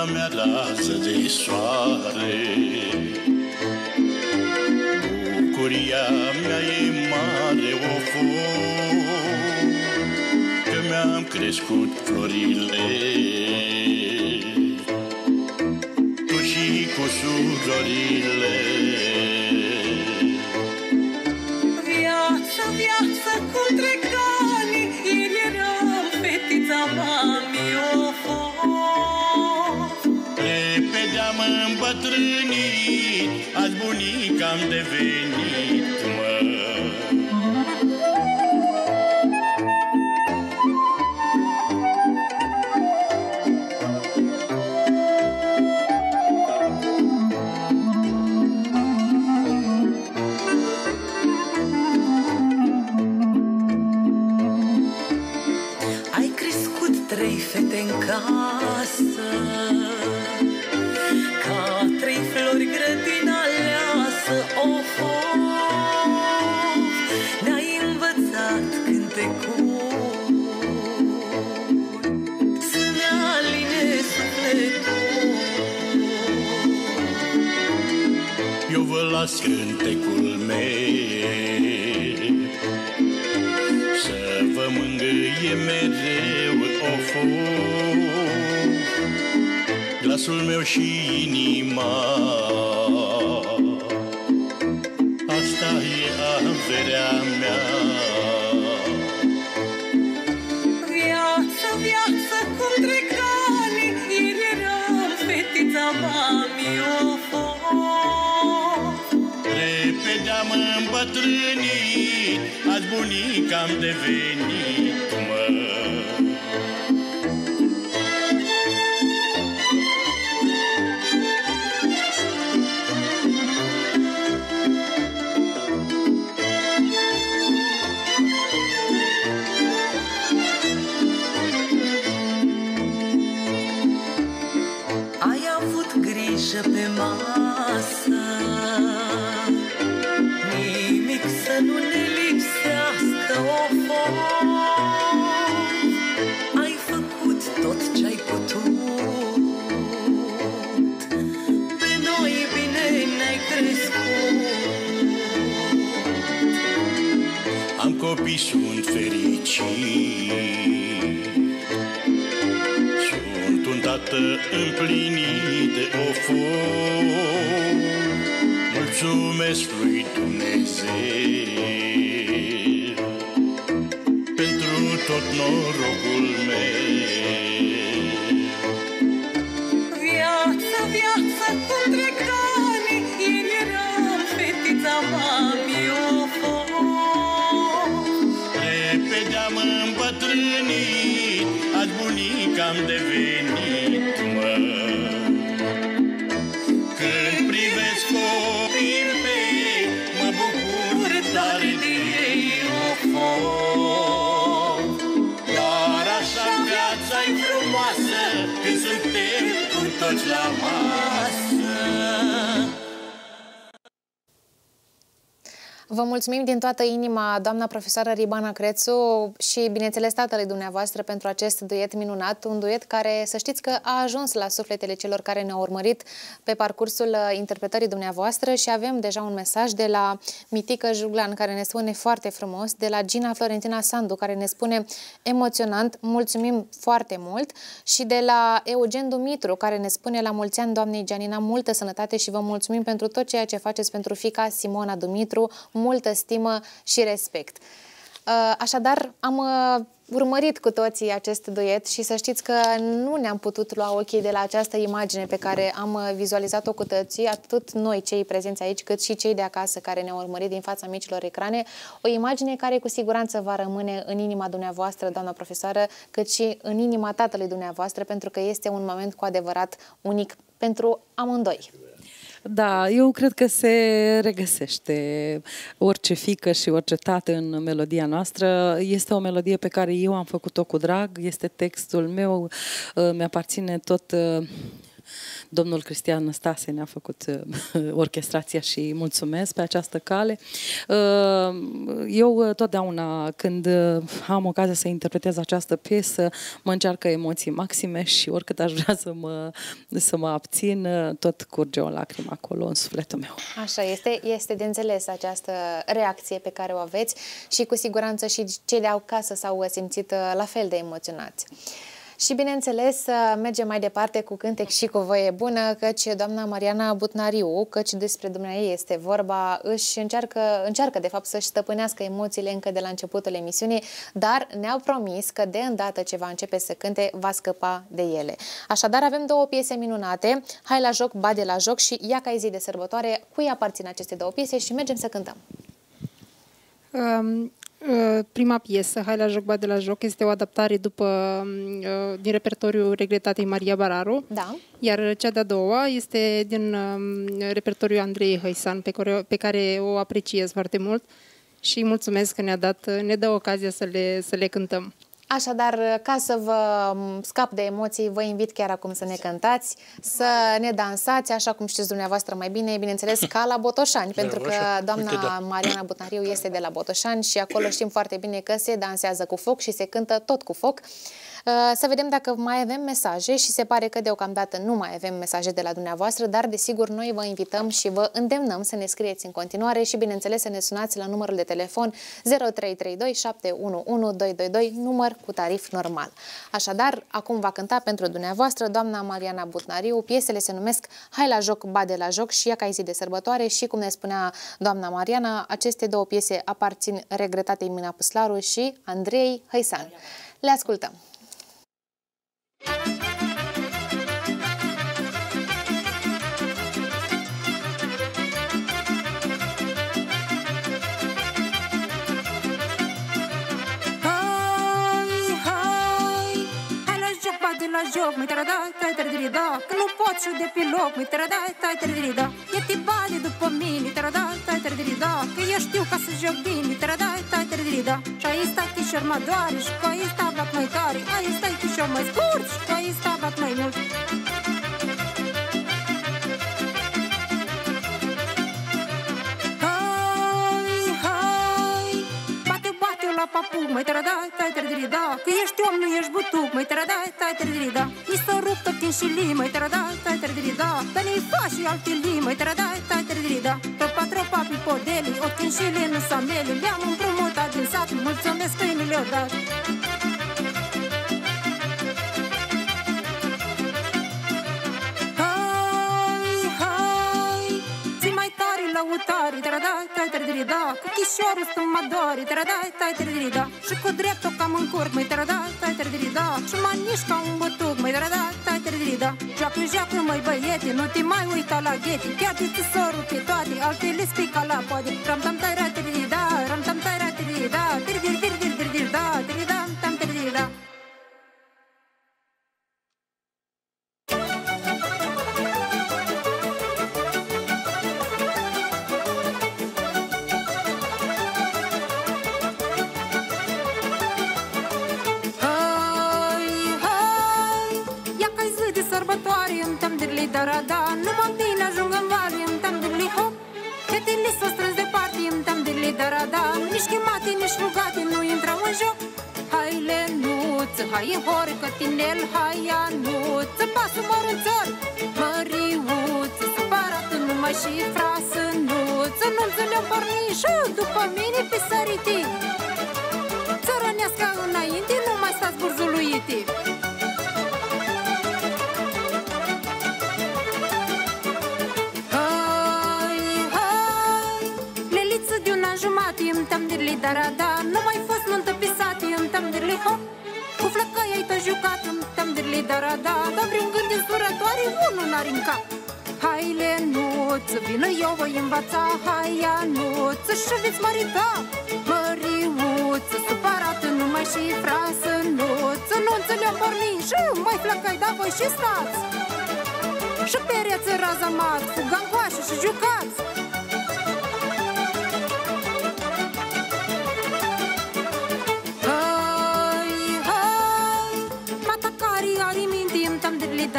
Inima mea rază de soare, bucuria mea e mare, of, că mi-am crescut florile, tu și cu surorile. Viața, viața, cum trec ani, ieri eram fetița mami, of, of. Repede am îmbătrânit, azi bunica am devenit, mă. Trei fete în casă, ca trei flori grădina aleasă, of, of. Ne-ai învățat cântecuri să-mi aline sufletul. Eu vă las cântecul meu să vă mângâie mereu, of, glasul meu și inima, asta e averea mea. Viața, viața, cum trec ani, ieri eram fetița mami, of, of. Repede am îmbătrânit, azi bunica am devenit, mă. Ai avut grijă pe masă, nimic să nu ne lipsească, of, of. Ai făcut tot ce-ai putut, pe noi bine ne-ai crescut. Am copii, sunt fericit, sunt un tată împlinit, of, of. Mulțumesc lui Dumnezeu pentru tot norocul meu. Viața, viața, cum trec ani, ieri eram fetița mami, of, of. Repede am îmbătrânit, azi bunica am devenit, mă. Când privesc copiii mei, mă bucur tare de ei, of, of. Doar așa viața-i frumoasă, când suntem cu toți la masă. Vă mulțumim din toată inima, doamna profesoară Ribana Crețu și, bineînțeles, tatălui dumneavoastră pentru acest duet minunat, un duet care, să știți că a ajuns la sufletele celor care ne-au urmărit pe parcursul interpretării dumneavoastră și avem deja un mesaj de la Mitică Juglan, care ne spune foarte frumos, de la Gina Florentina Sandu, care ne spune emoționant, mulțumim foarte mult, și de la Eugen Dumitru, care ne spune la mulți ani, doamnei Gianina, multă sănătate și vă mulțumim pentru tot ceea ce faceți pentru fiica Simona Dumitru, multă stimă și respect. Așadar, am urmărit cu toții acest duet și să știți că nu ne-am putut lua ochii de la această imagine pe care am vizualizat-o cu toții, atât noi cei prezenți aici, cât și cei de acasă care ne-au urmărit din fața micilor ecrane. O imagine care cu siguranță va rămâne în inima dumneavoastră, doamna profesoară, cât și în inima tatălui dumneavoastră, pentru că este un moment cu adevărat unic pentru amândoi. Da, eu cred că se regăsește orice fiică și orice tată în melodia noastră. Este o melodie pe care eu am făcut-o cu drag, este textul meu, mi-aparține tot domnul Cristian Năstase ne-a făcut orchestrația și mulțumesc pe această cale. Eu totdeauna când am ocazia să interpretez această piesă, mă încearcă emoții maxime și oricât aș vrea să mă, să mă abțin, tot curge o lacrimă acolo în sufletul meu. Așa este, este de înțeles această reacție pe care o aveți și cu siguranță și cei de acasă s-au simțit la fel de emoționați. Și bineînțeles, mergem mai departe cu cântec și cu voie bună, căci doamna Mariana Butnariu, căci despre dumneavoastră este vorba, își încearcă, încearcă de fapt să-și stăpânească emoțiile încă de la începutul emisiunii, dar ne-au promis că de îndată ce va începe să cânte, va scăpa de ele. Așadar, avem două piese minunate, Hai la joc, bade la joc și Ia ca-i zi de sărbătoare. Cui aparțin aceste două piese și mergem să cântăm? Um... Prima piesă, Hai la joc, bade la joc, este o adaptare după, din repertoriul regretatei Maria Bararu, da. Iar cea de-a doua este din repertoriul Andrei Hăisan, pe care, pe care o apreciez foarte mult și îi mulțumesc că ne-a dat, ne dă ocazia să le, să le cântăm. Așadar, ca să vă scap de emoții, vă invit chiar acum să ne cântați, să ne dansați, așa cum știți dumneavoastră mai bine, bineînțeles, ca la Botoșani, pentru că doamna Mariana Butnariu este de la Botoșani și acolo știm foarte bine că se dansează cu foc și se cântă tot cu foc. Să vedem dacă mai avem mesaje și se pare că deocamdată nu mai avem mesaje de la dumneavoastră, dar desigur noi vă invităm și vă îndemnăm să ne scrieți în continuare și bineînțeles să ne sunați la numărul de telefon zero trei trei doi șapte unu unu doi doi doi, număr cu tarif normal. Așadar, acum va cânta pentru dumneavoastră doamna Mariana Butnariu, piesele se numesc Hai la joc, bade la joc și Ia ca-i zi de sărbătoare și, cum ne spunea doamna Mariana, aceste două piese aparțin regretatei Mina Păslaru și Andrei Hăisan. Le ascultăm! La joc, mi tara da, tai tara diri da, că nu pot și de pe loc, mi tara da, tai tara diri da, e te bade după mine, tara da, tai tara diri da, că eu știu ca să joc bine, mi tara da, tai tara diri da, și aici stai tișor mă doare, și că aici tabat mai tare, aici stai tișor mai scurt, și că aici tabat mai mult. La papuc, mai tara da, tai tara diri da, că ești om, nu ești butuc, mai tara da, tai tara diri da, mi s-o ruptă chinșilii, mai tara da, tai tara diri da, dar ne-i faci și alte lii, mai tara da, tai tara diri da, tropa tropa pe podeli, o chinșile nu samele, le-am împrumutat din sat, mulțumesc că mi le-au dat. Lăutare, tara da, tai tara diri da, cu chișorul stă mă doare, tara da, tai tara diri da, și cu dreptul cam în curc, mai tara da, tai tara diri da, și mă nici ca un bătuc, mai tara da, tai tara diri da, joacă, joacă, măi băiete, nu te mai uita la ghete, chiar de ți s-o rupe toate, altele spica la poate, ram tam tai ra tiri diri da, ram tam tai ra tiri diri da, tiri diri diri diri diri diri da, tiri da, tam tiri diri da. Da, numai bine ajung în vale, îmi tam dirli hop, fetele s-o strâns departe, îmi tam dirli da, da, nici chemate, nici rugate, nu intrau în joc. Hai Lenuță, hai în hore, cătinel, hai Anuță, pasul mărunțor, măriuță, supărată numai și frasă, nuță, nu-ți le-o porni și după mine pe sărite. Țărănească înainte, nu mai stați burzuluite. Jumate, îmi tam dirli da, nu mai fost nuntă pe sate, îmi tam dirli hop, cu flăcăi ai tot jucat, îmi tam dirli da, dar vreun gând însurătoare, unul n-are în cap. Hai Lenuță, vină eu voi învăța, hai Anuță, și veți mărita, măriuță, supărată numai și frasă, nuță, nu înțeleam porni și mai flăcăi, da voi și stați. Și pereță razamat, fugancoașă și jucați.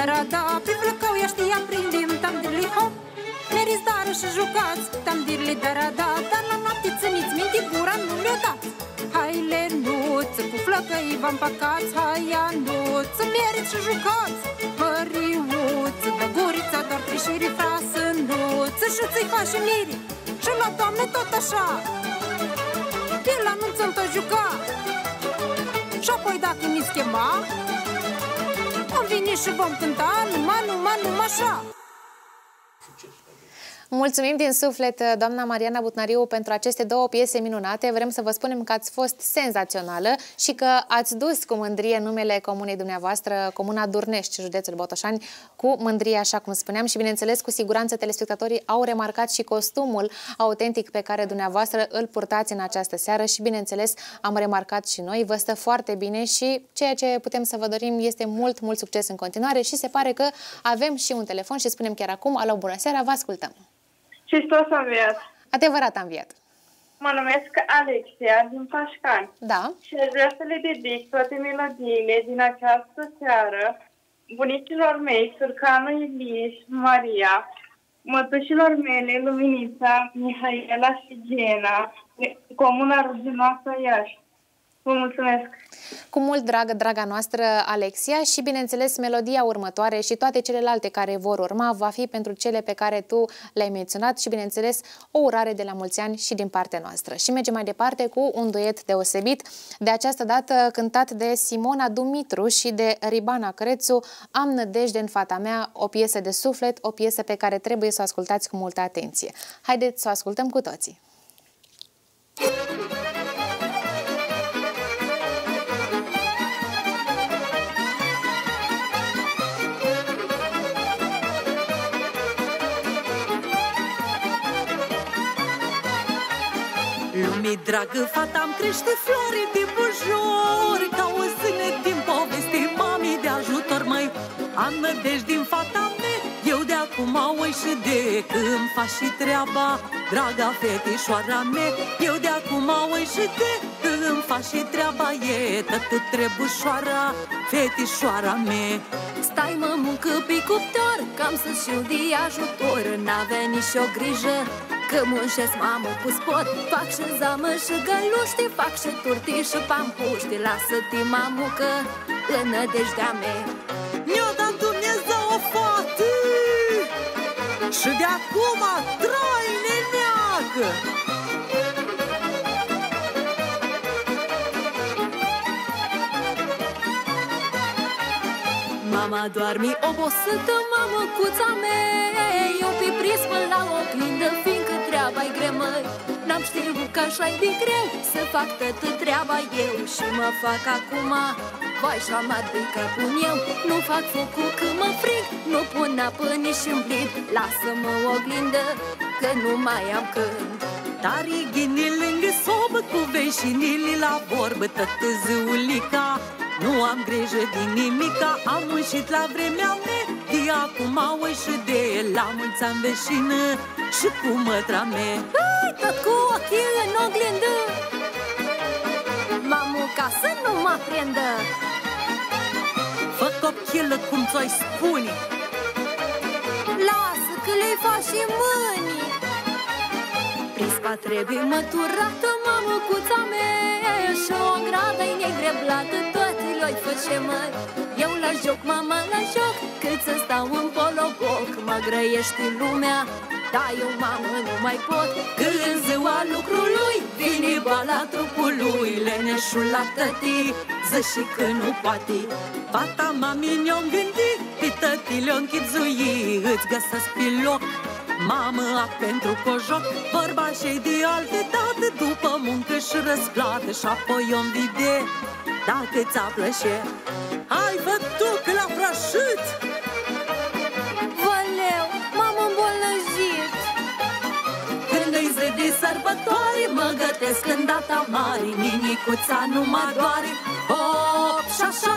darada, pe flăcău ea știa prindem, tam dirli hop. Meriți dară și jucați, tam dirli darada, dar la noapte țineți minte gura nu le-o dați. Hai Lenuță, cu flăcăi v-am păcați, hai Anuță, meriți și jucați. Măriuță, dă gurița doar trișiri frasănuță, și ți-i faci și miri, și la doamne tot așa. El anunță-l tot juca, și apoi dacă mi schema, vom veni și vom cânta numai, numai, numai așa. Mulțumim din suflet, doamna Mariana Butnariu, pentru aceste două piese minunate. Vrem să vă spunem că ați fost senzațională și că ați dus cu mândrie numele comunei dumneavoastră, Comuna Durnești, județul Botoșani, cu mândrie, așa cum spuneam, și bineînțeles, cu siguranță telespectatorii au remarcat și costumul autentic pe care dumneavoastră îl purtați în această seară și, bineînțeles, am remarcat și noi. Vă stă foarte bine și ceea ce putem să vă dorim este mult, mult succes în continuare și se pare că avem și un telefon și spunem chiar acum, alo, bună seara, vă ascultăm. Hristos a înviat. Adevărat a înviat. Mă numesc Alexia din Pașcani. Da. Și aș vrea să le dedic toate melodiile din această seară bunicilor mei, Surcanu Ilie și Maria, mătușilor mele, Luminița, Mihaela și Gena, Comuna Ruginoasă Iași. Vă mulțumesc! Cu mult drag, draga noastră Alexia, și bineînțeles melodia următoare și toate celelalte care vor urma va fi pentru cele pe care tu le-ai menționat și bineînțeles o urare de la mulți ani și din partea noastră. Și mergem mai departe cu un duet deosebit, de această dată cântat de Simona Dumitru și de Ribana Crețu, Am nădejde în fata mea, o piesă de suflet, o piesă pe care trebuie să o ascultați cu multă atenție. Haideți să o ascultăm cu toții! Lumii dragă, fata-am crește floare de bujor, ca o zână din poveste, mami de ajutor, măi. Am nădejde din fata mea, eu de acum o și de când faci și treaba, draga fetișoara mea. Eu de acum o și de când faci și treaba, e tătă trebușoara, fetișoara mea. Stai mă muncă pe cuptor, cam să știu de ajutor, n-avea nici o grijă, că munșesc mamă cu spot. Fac și zamă și găluște, fac și turti și pampuște. Lasă-te mamucă în nădejdea mea. Mi-a dat Dumnezeu o fată și de acum trai neneacă. Mama doarme obosită, mamăcuța mea, eu pe prismă la oglindă, fiindcă treaba-i grea, măi. N-am știut că așa-i de greu să fac toată treaba eu și mă fac acum. Vai și-amat de că pun eu, nu fac focul când mă frig, nu pun apă nici în blid. Lasă-mă oglindă, că nu mai am când. Tare ghini lângă sobă cu veșinile la vorbă, tătă ziulica. Nu am grijă din nimica, am ieșit la vremea mea, de acum au ieșit de la mulți ani veșină și cu mătra mea. Hai, tot cu ochii în oglindă, mamuca să nu mă prindă. Fă copchilă cum ți-o-i spune, lasă că le faci și mâini. Prispa trebuie măturată, mamucuța mea, și o gradă-i negreblată, toate le-oi face, măi. Eu la joc, mama la joc, cât să stau în poloboc, mă grăiește lumea, dar eu, mamă, nu mai pot. Când ziua lucrului vine boala trupului, leneșul la tătii, ză și că nu poate. Fata mami ne-o gândit, pe tătii le-o închizui, îți găsesc pe loc. Mamă, a pentru cojoc, vorba și de alte date, după muncă și răsplată, și apoi o învide, dacă ți-a plășe. Hai, vă duc la prășit! Valeu, m-am îmbolnăjit. Când îi zi de sărbătoare, mă gătesc în data mare, ninicuța nu mă doare, hop și așa.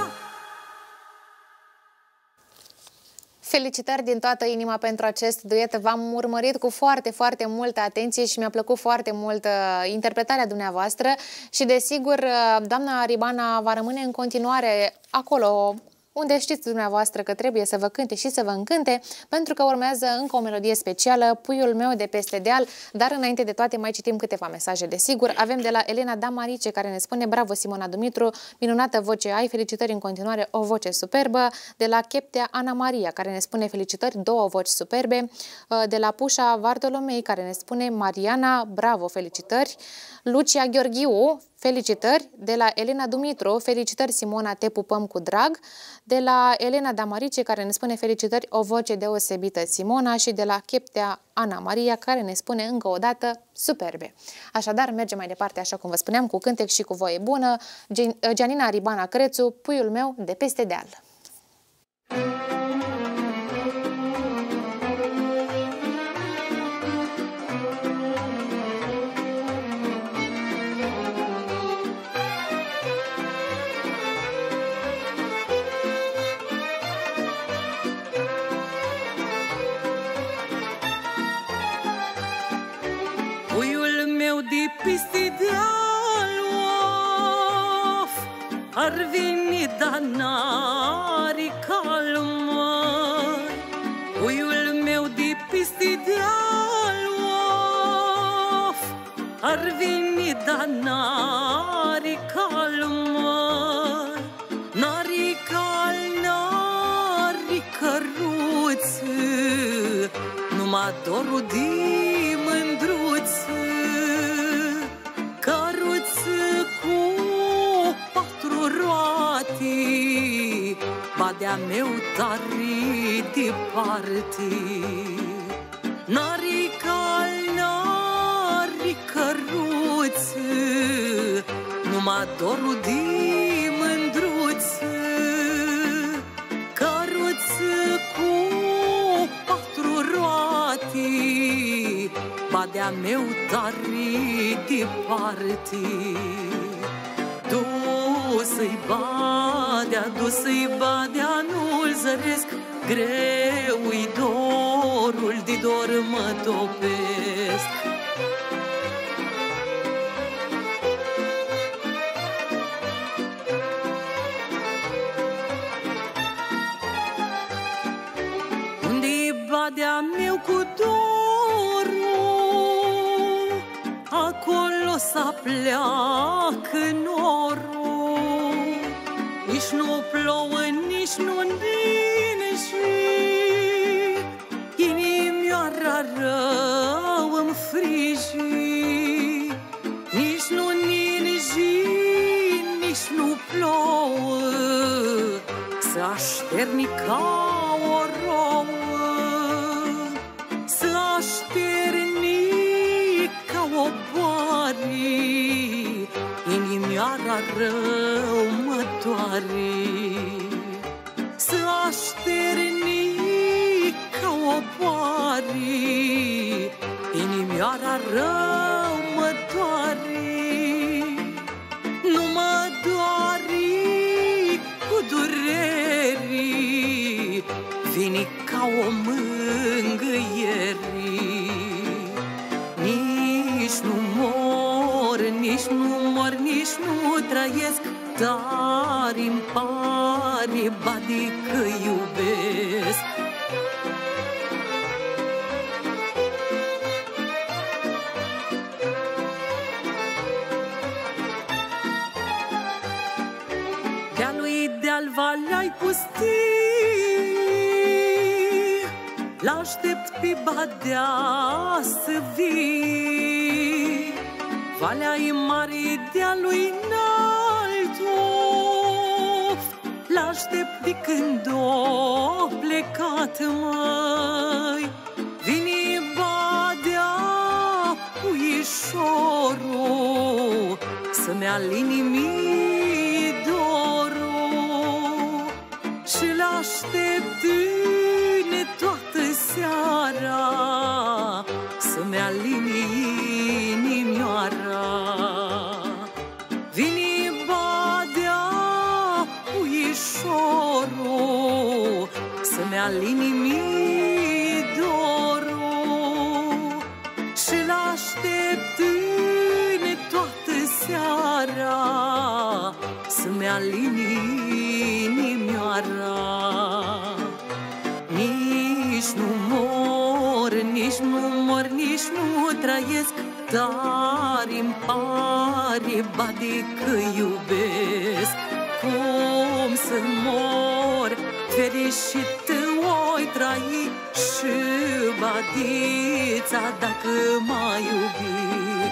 Felicitări din toată inima pentru acest duet. V-am urmărit cu foarte, foarte multă atenție și mi-a plăcut foarte mult uh, interpretarea dumneavoastră și, desigur, uh, doamna Ribana va rămâne în continuare acolo, unde știți dumneavoastră că trebuie să vă cânte și să vă încânte, pentru că urmează încă o melodie specială, Puiul meu de peste deal, dar înainte de toate mai citim câteva mesaje, desigur. Avem de la Elena Damarice, care ne spune: bravo Simona Dumitru, minunată voce ai, felicitări în continuare, o voce superbă. De la Cheptea Ana Maria, care ne spune: felicitări, două voci superbe. De la Pușa Vartolomei, care ne spune: Mariana, bravo, felicitări. Lucia Gheorghiu, felicitări. De la Elena Dumitru, felicitări Simona, te pupăm cu drag. De la Elena Damarice, care ne spune: felicitări, o voce deosebită Simona. Și de la Cheptea Ana Maria, care ne spune încă o dată: superbe. Așadar, mergem mai departe, așa cum vă spuneam, cu cântec și cu voie bună. Gianina Ribana Crețu, Puiul meu de peste deal. De peste deal, of, ar veni, dar n-are cal, măi. Puiul meu de peste deal, of, ar veni, dar n-are cal, măi. N-are cal, n-are căruță, numai dorul de mândruță. Badea meu tare departe, n-are cal, n-are căruță, numai dorul de mândruță. Căruță cu patru roate, badea meu tare departe. Du-să-i badea, du-să-i badea, nu-l zăresc, greu-i dorul, de dor mă topesc. Unde-i badea meu cu dorul, acolo s-a pleacă norul. Nici nu plouă, nici nu ninge, inimioara rău îmi frige. Nici nu ninge, nici nu plouă, să așterni ca o rouă, să așterni ca o boare. Inimioara rău mă doare, să așterni ca o boare. Inimioara rău mă doare, nu mă doare cu dureri, vine ca o mângâieri. Nici nu mor, nici nu mor, nici nu trăiesc, dar îmi pare, bade, că iubesc. De-a-lui de-al valea-i pustii, l-aștept pe badea să vii. Valea-i mare, de-a-lui înalt, l-aștept de când o plecat, măi. Vine badea puișorul, să-mi alini mie dorul, și l-aștept în toată seara, să-mi alini inimioara. Vine badea puișorul, să-mi alini mie dorul, și l-aștept în toată seara, să-mi alini inimioara. nici nu mor, nici nu mor, nici nu trăiesc, dar îmi pare, bade, că iubesc. Cum să mor, fericit oi trăi și badița dacă m-a iubit.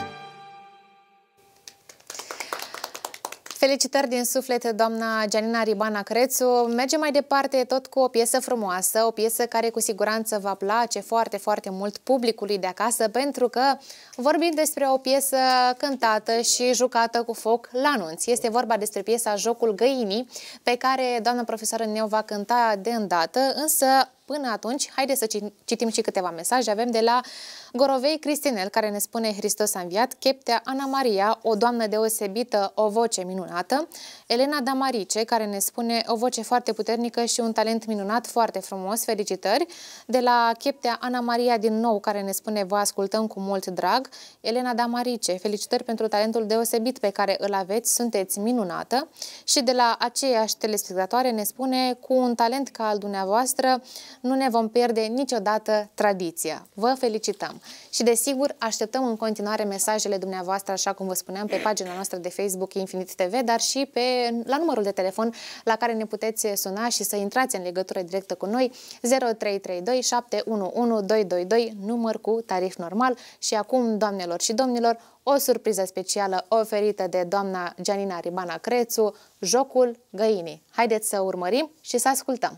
Felicitări din suflet, doamna Gianina Ribana Crețu. Mergem mai departe tot cu o piesă frumoasă, o piesă care cu siguranță va place foarte, foarte mult publicului de acasă, pentru că vorbim despre o piesă cântată și jucată cu foc la anunț. Este vorba despre piesa Jocul Găinii, pe care doamna profesoară ne-o va cânta de îndată, însă până atunci, haideți să citim și câteva mesaje. Avem de la Gorovei Cristinel, care ne spune Hristos a înviat, Cheptea Ana Maria, o doamnă deosebită, o voce minunată, Elena Damarice, care ne spune o voce foarte puternică și un talent minunat, foarte frumos, felicitări, de la Cheptea Ana Maria din nou, care ne spune vă ascultăm cu mult drag, Elena Damarice, felicitări pentru talentul deosebit pe care îl aveți, sunteți minunată, și de la aceeași telespectatoare ne spune cu un talent ca al dumneavoastră, nu ne vom pierde niciodată tradiția. Vă felicităm! Și desigur, așteptăm în continuare mesajele dumneavoastră, așa cum vă spuneam, pe pagina noastră de Facebook Infinit T V, dar și pe, la numărul de telefon la care ne puteți suna și să intrați în legătură directă cu noi, zero trei trei doi șapte unu unu doi doi doi, număr cu tarif normal. Și acum, doamnelor și domnilor, o surpriză specială oferită de doamna Gianina Ribana Crețu, Jocul Găinii. Haideți să urmărim și să ascultăm!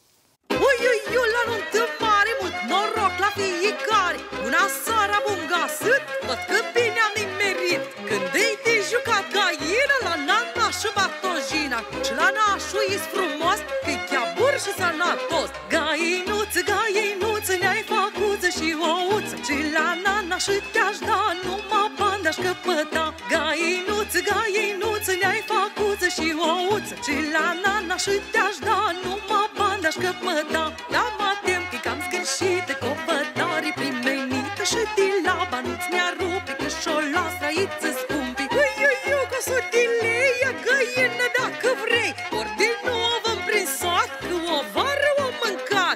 Ui, ui, ui, la nuntă mare, mult noroc la fiecare, una seara bun găsit, tot că bine am nimerit. Când îi de jucat găină, la nana și batojina, și la nașul e frumos, că-i chiar bur și sănătos. Găinuță, găinuță, ne-ai făcuță și ouță, și la nana și te-aș da, numai bani de-aș căpăta. Găinuță, găinuță, ne-ai făcuță și ouță, și la nana și te-aș da, numai bani de-aș căpăta. Da, mă tem că-i cam zgârșită, copătarii primenită, și de la bănuți ne-a rupe, că și-o las trăiță scumpi. Ui, ui, ui, cu sutile, ia găină dacă vrei, ori de nu o v-am prins sat, că o vară o mâncat.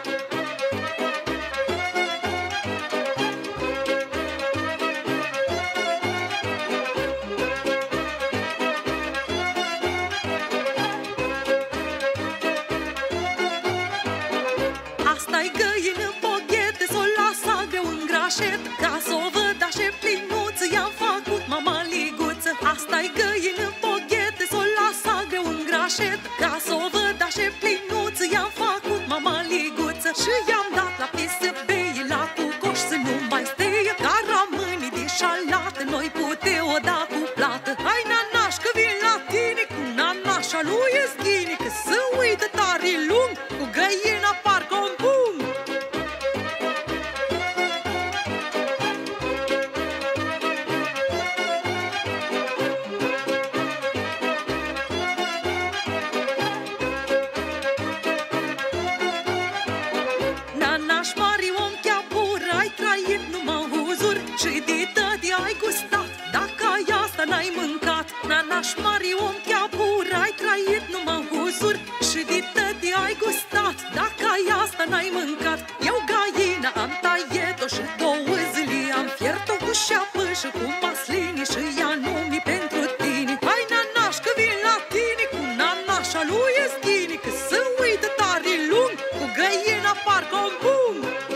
Asta-i găină poghete, s-o lasa greu în grașet, ca s-o văd așa plinuță, i-am făcut mama liguță. Asta-i găină poghete, s-o lasa greu în grașet, ca s-o văd așa plinuță, i-am făcut mama liguță. Și i-am dat la piesă beie, la tucoș să nu mai steie, ca rămâni de șalată, noi pute o da cu plată. Hai, nanaș, că vin la tine, cu nanașa lui e schini, că să uită tare lung, cu găina parcă un pum. Nanaș mari, om chiar bur, ai trăit numai huzuri, și de tăti ai gustat, dacă ai asta n-ai mâncat. Nanaș mari, om chiar bur, ai trăit numai huzuri, și de tăti ai gustat, dacă ai asta n-ai mâncat. Eu găina am tăiet-o și două zile am fiert-o cu șeapă și cu maslini, și ea nu-mi pentru tine. Hai, nanaș, că vin la tine, cu nanașa lui e schini, că să uită tare lung, cu găina parcă un bum.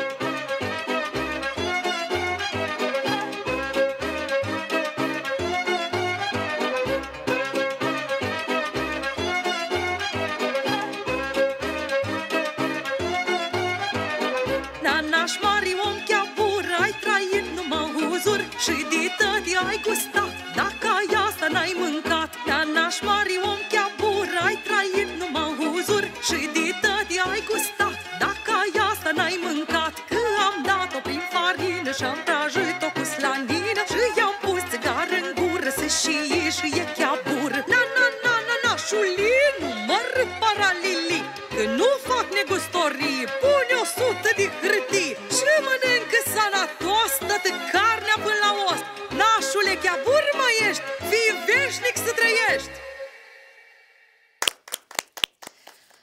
Nanaș mari, om chiar bur, ai trăit numai huzuri, și de tăti ai gustat, dacă ai asta n-ai mâncat. Nanaș mari, om chiar bur, ai trăit numai huzuri, și de tăti ai gustat, dacă ai asta n-ai mâncat. Că am dat-o prin farină și am prăjit-o cu slanină, și i-am pus țigară în gură să și ieși, și e chiar bură. Na, na, na, na, nașuli, nu mă râd paralili, că nu fac negustorie, pune o sută de hârtii și mănâncă sănătos toată carnea până la os. Nașule, chiar bur mai ești, fii veșnic să trăiești!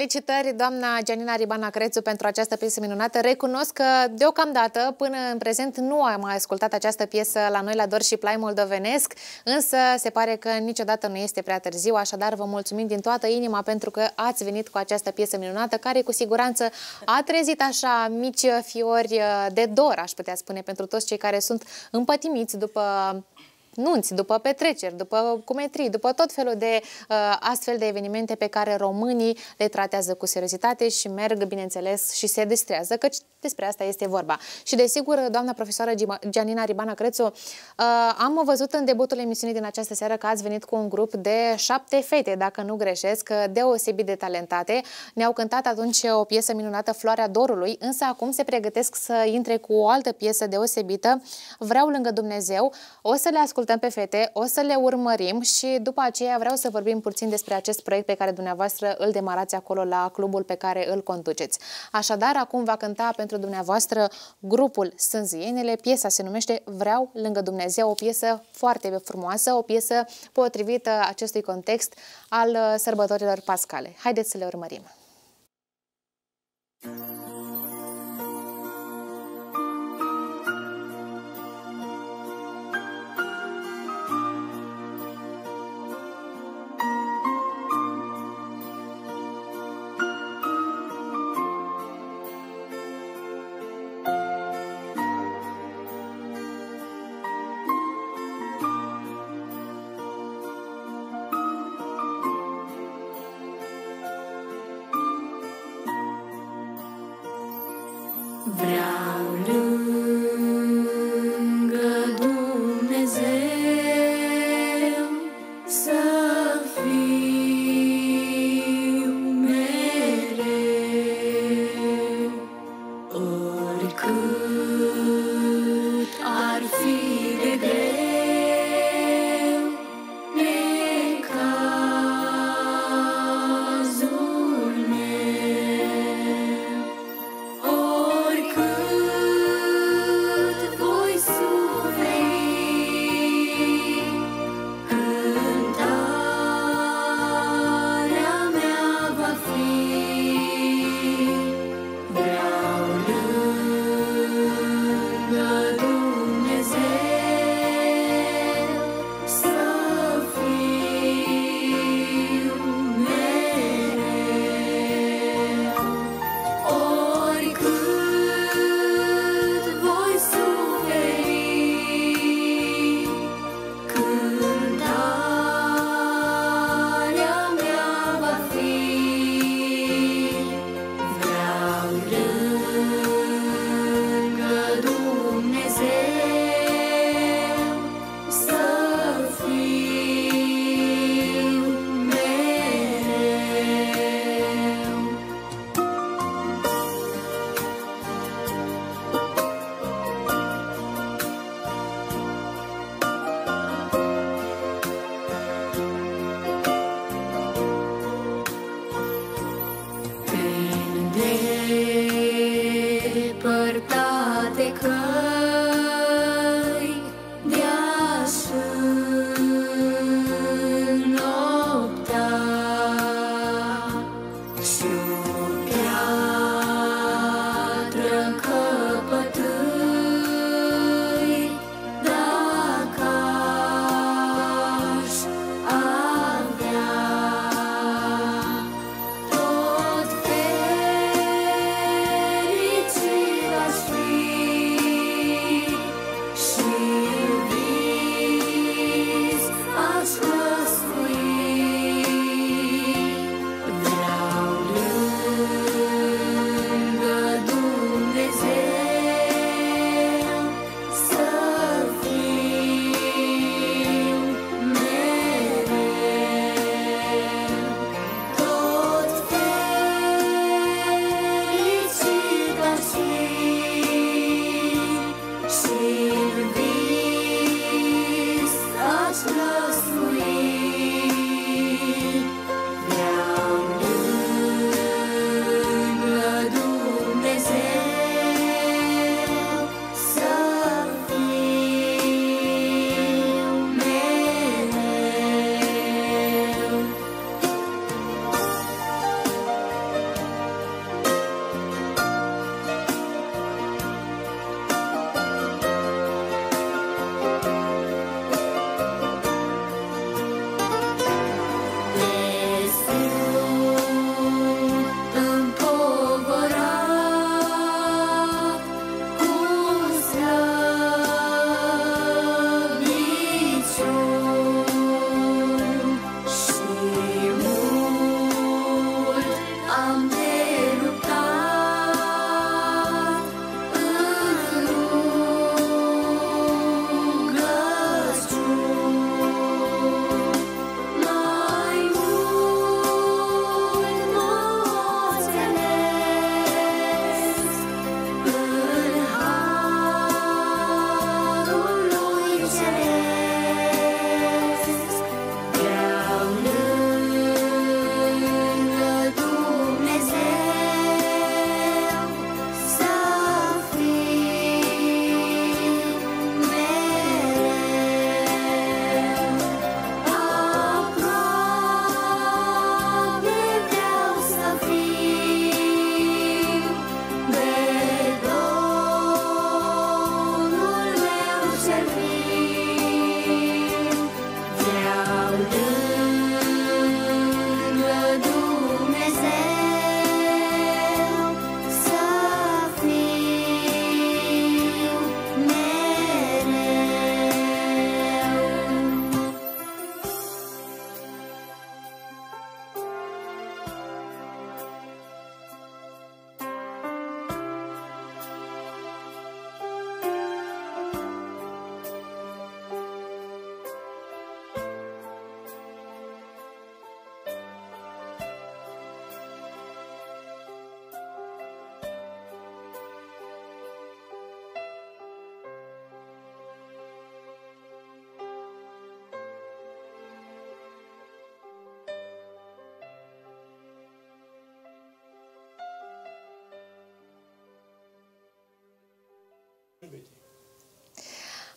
Felicitări, doamna Gianina Ribana Crețu, pentru această piesă minunată. Recunosc că, deocamdată, până în prezent, nu am mai ascultat această piesă la noi la Dor și Plai moldovenesc, însă se pare că niciodată nu este prea târziu, așadar vă mulțumim din toată inima pentru că ați venit cu această piesă minunată, care cu siguranță a trezit așa mici fiori de dor, aș putea spune, pentru toți cei care sunt împătimiți după nunți, după petreceri, după cumetrii, după tot felul de uh, astfel de evenimente pe care românii le tratează cu seriozitate și merg, bineînțeles, și se distrează, căci despre asta este vorba. Și desigur, doamna profesoară Gianina Ribana Crețu, uh, am văzut în debutul emisiunii din această seară că ați venit cu un grup de șapte fete, dacă nu greșesc, deosebit de talentate. Ne-au cântat atunci o piesă minunată, Floarea Dorului, însă acum se pregătesc să intre cu o altă piesă deosebită, Vreau lângă Dumnezeu. O să le ascultăm pe fete, o să le urmărim și după aceea vreau să vorbim puțin despre acest proiect pe care dumneavoastră îl demarați acolo la clubul pe care îl conduceți. Așadar, acum va cânta pentru dumneavoastră grupul Sânzienele. Piesa se numește Vreau lângă Dumnezeu, o piesă foarte frumoasă, o piesă potrivită acestui context al sărbătorilor pascale. Haideți să le urmărim! Vreau lângă Dumnezeu să fiu mereu, oricât ar fi de greu necazul meu. Oricât voi suferi, cântarea mea va fi. Vreau lângă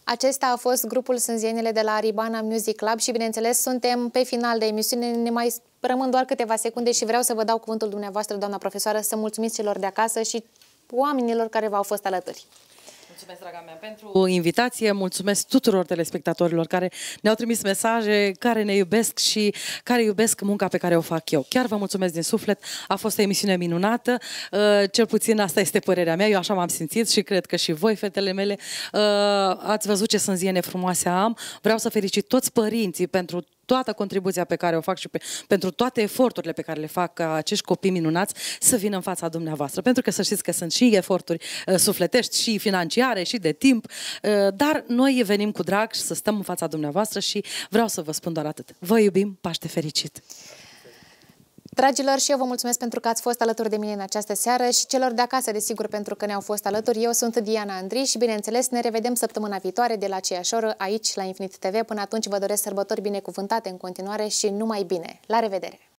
Acesta a fost grupul Sânzienele de la Aribana Music Club și, bineînțeles, suntem pe final de emisiune, ne mai rămân doar câteva secunde și vreau să vă dau cuvântul dumneavoastră, doamna profesoară, să mulțumiți celor de acasă și oamenilor care v-au fost alături. Mulțumesc, draga mea, pentru invitație, mulțumesc tuturor telespectatorilor care ne-au trimis mesaje, care ne iubesc și care iubesc munca pe care o fac eu. Chiar vă mulțumesc din suflet, a fost o emisiune minunată, cel puțin asta este părerea mea, eu așa m-am simțit și cred că și voi, fetele mele, ați văzut ce sânziene frumoase am. Vreau să felicit toți părinții pentru toată contribuția pe care o fac și pe, pentru toate eforturile pe care le fac ca acești copii minunați să vină în fața dumneavoastră. Pentru că să știți că sunt și eforturi uh, sufletești, și financiare, și de timp, uh, dar noi venim cu drag să stăm în fața dumneavoastră și vreau să vă spun doar atât. Vă iubim, Paște fericit! Dragilor, și eu vă mulțumesc pentru că ați fost alături de mine în această seară și celor de acasă, desigur, pentru că ne-au fost alături. Eu sunt Diana Andrei și, bineînțeles, ne revedem săptămâna viitoare de la aceeași oră aici, la Infinit T V. Până atunci vă doresc sărbători binecuvântate în continuare și numai bine. La revedere!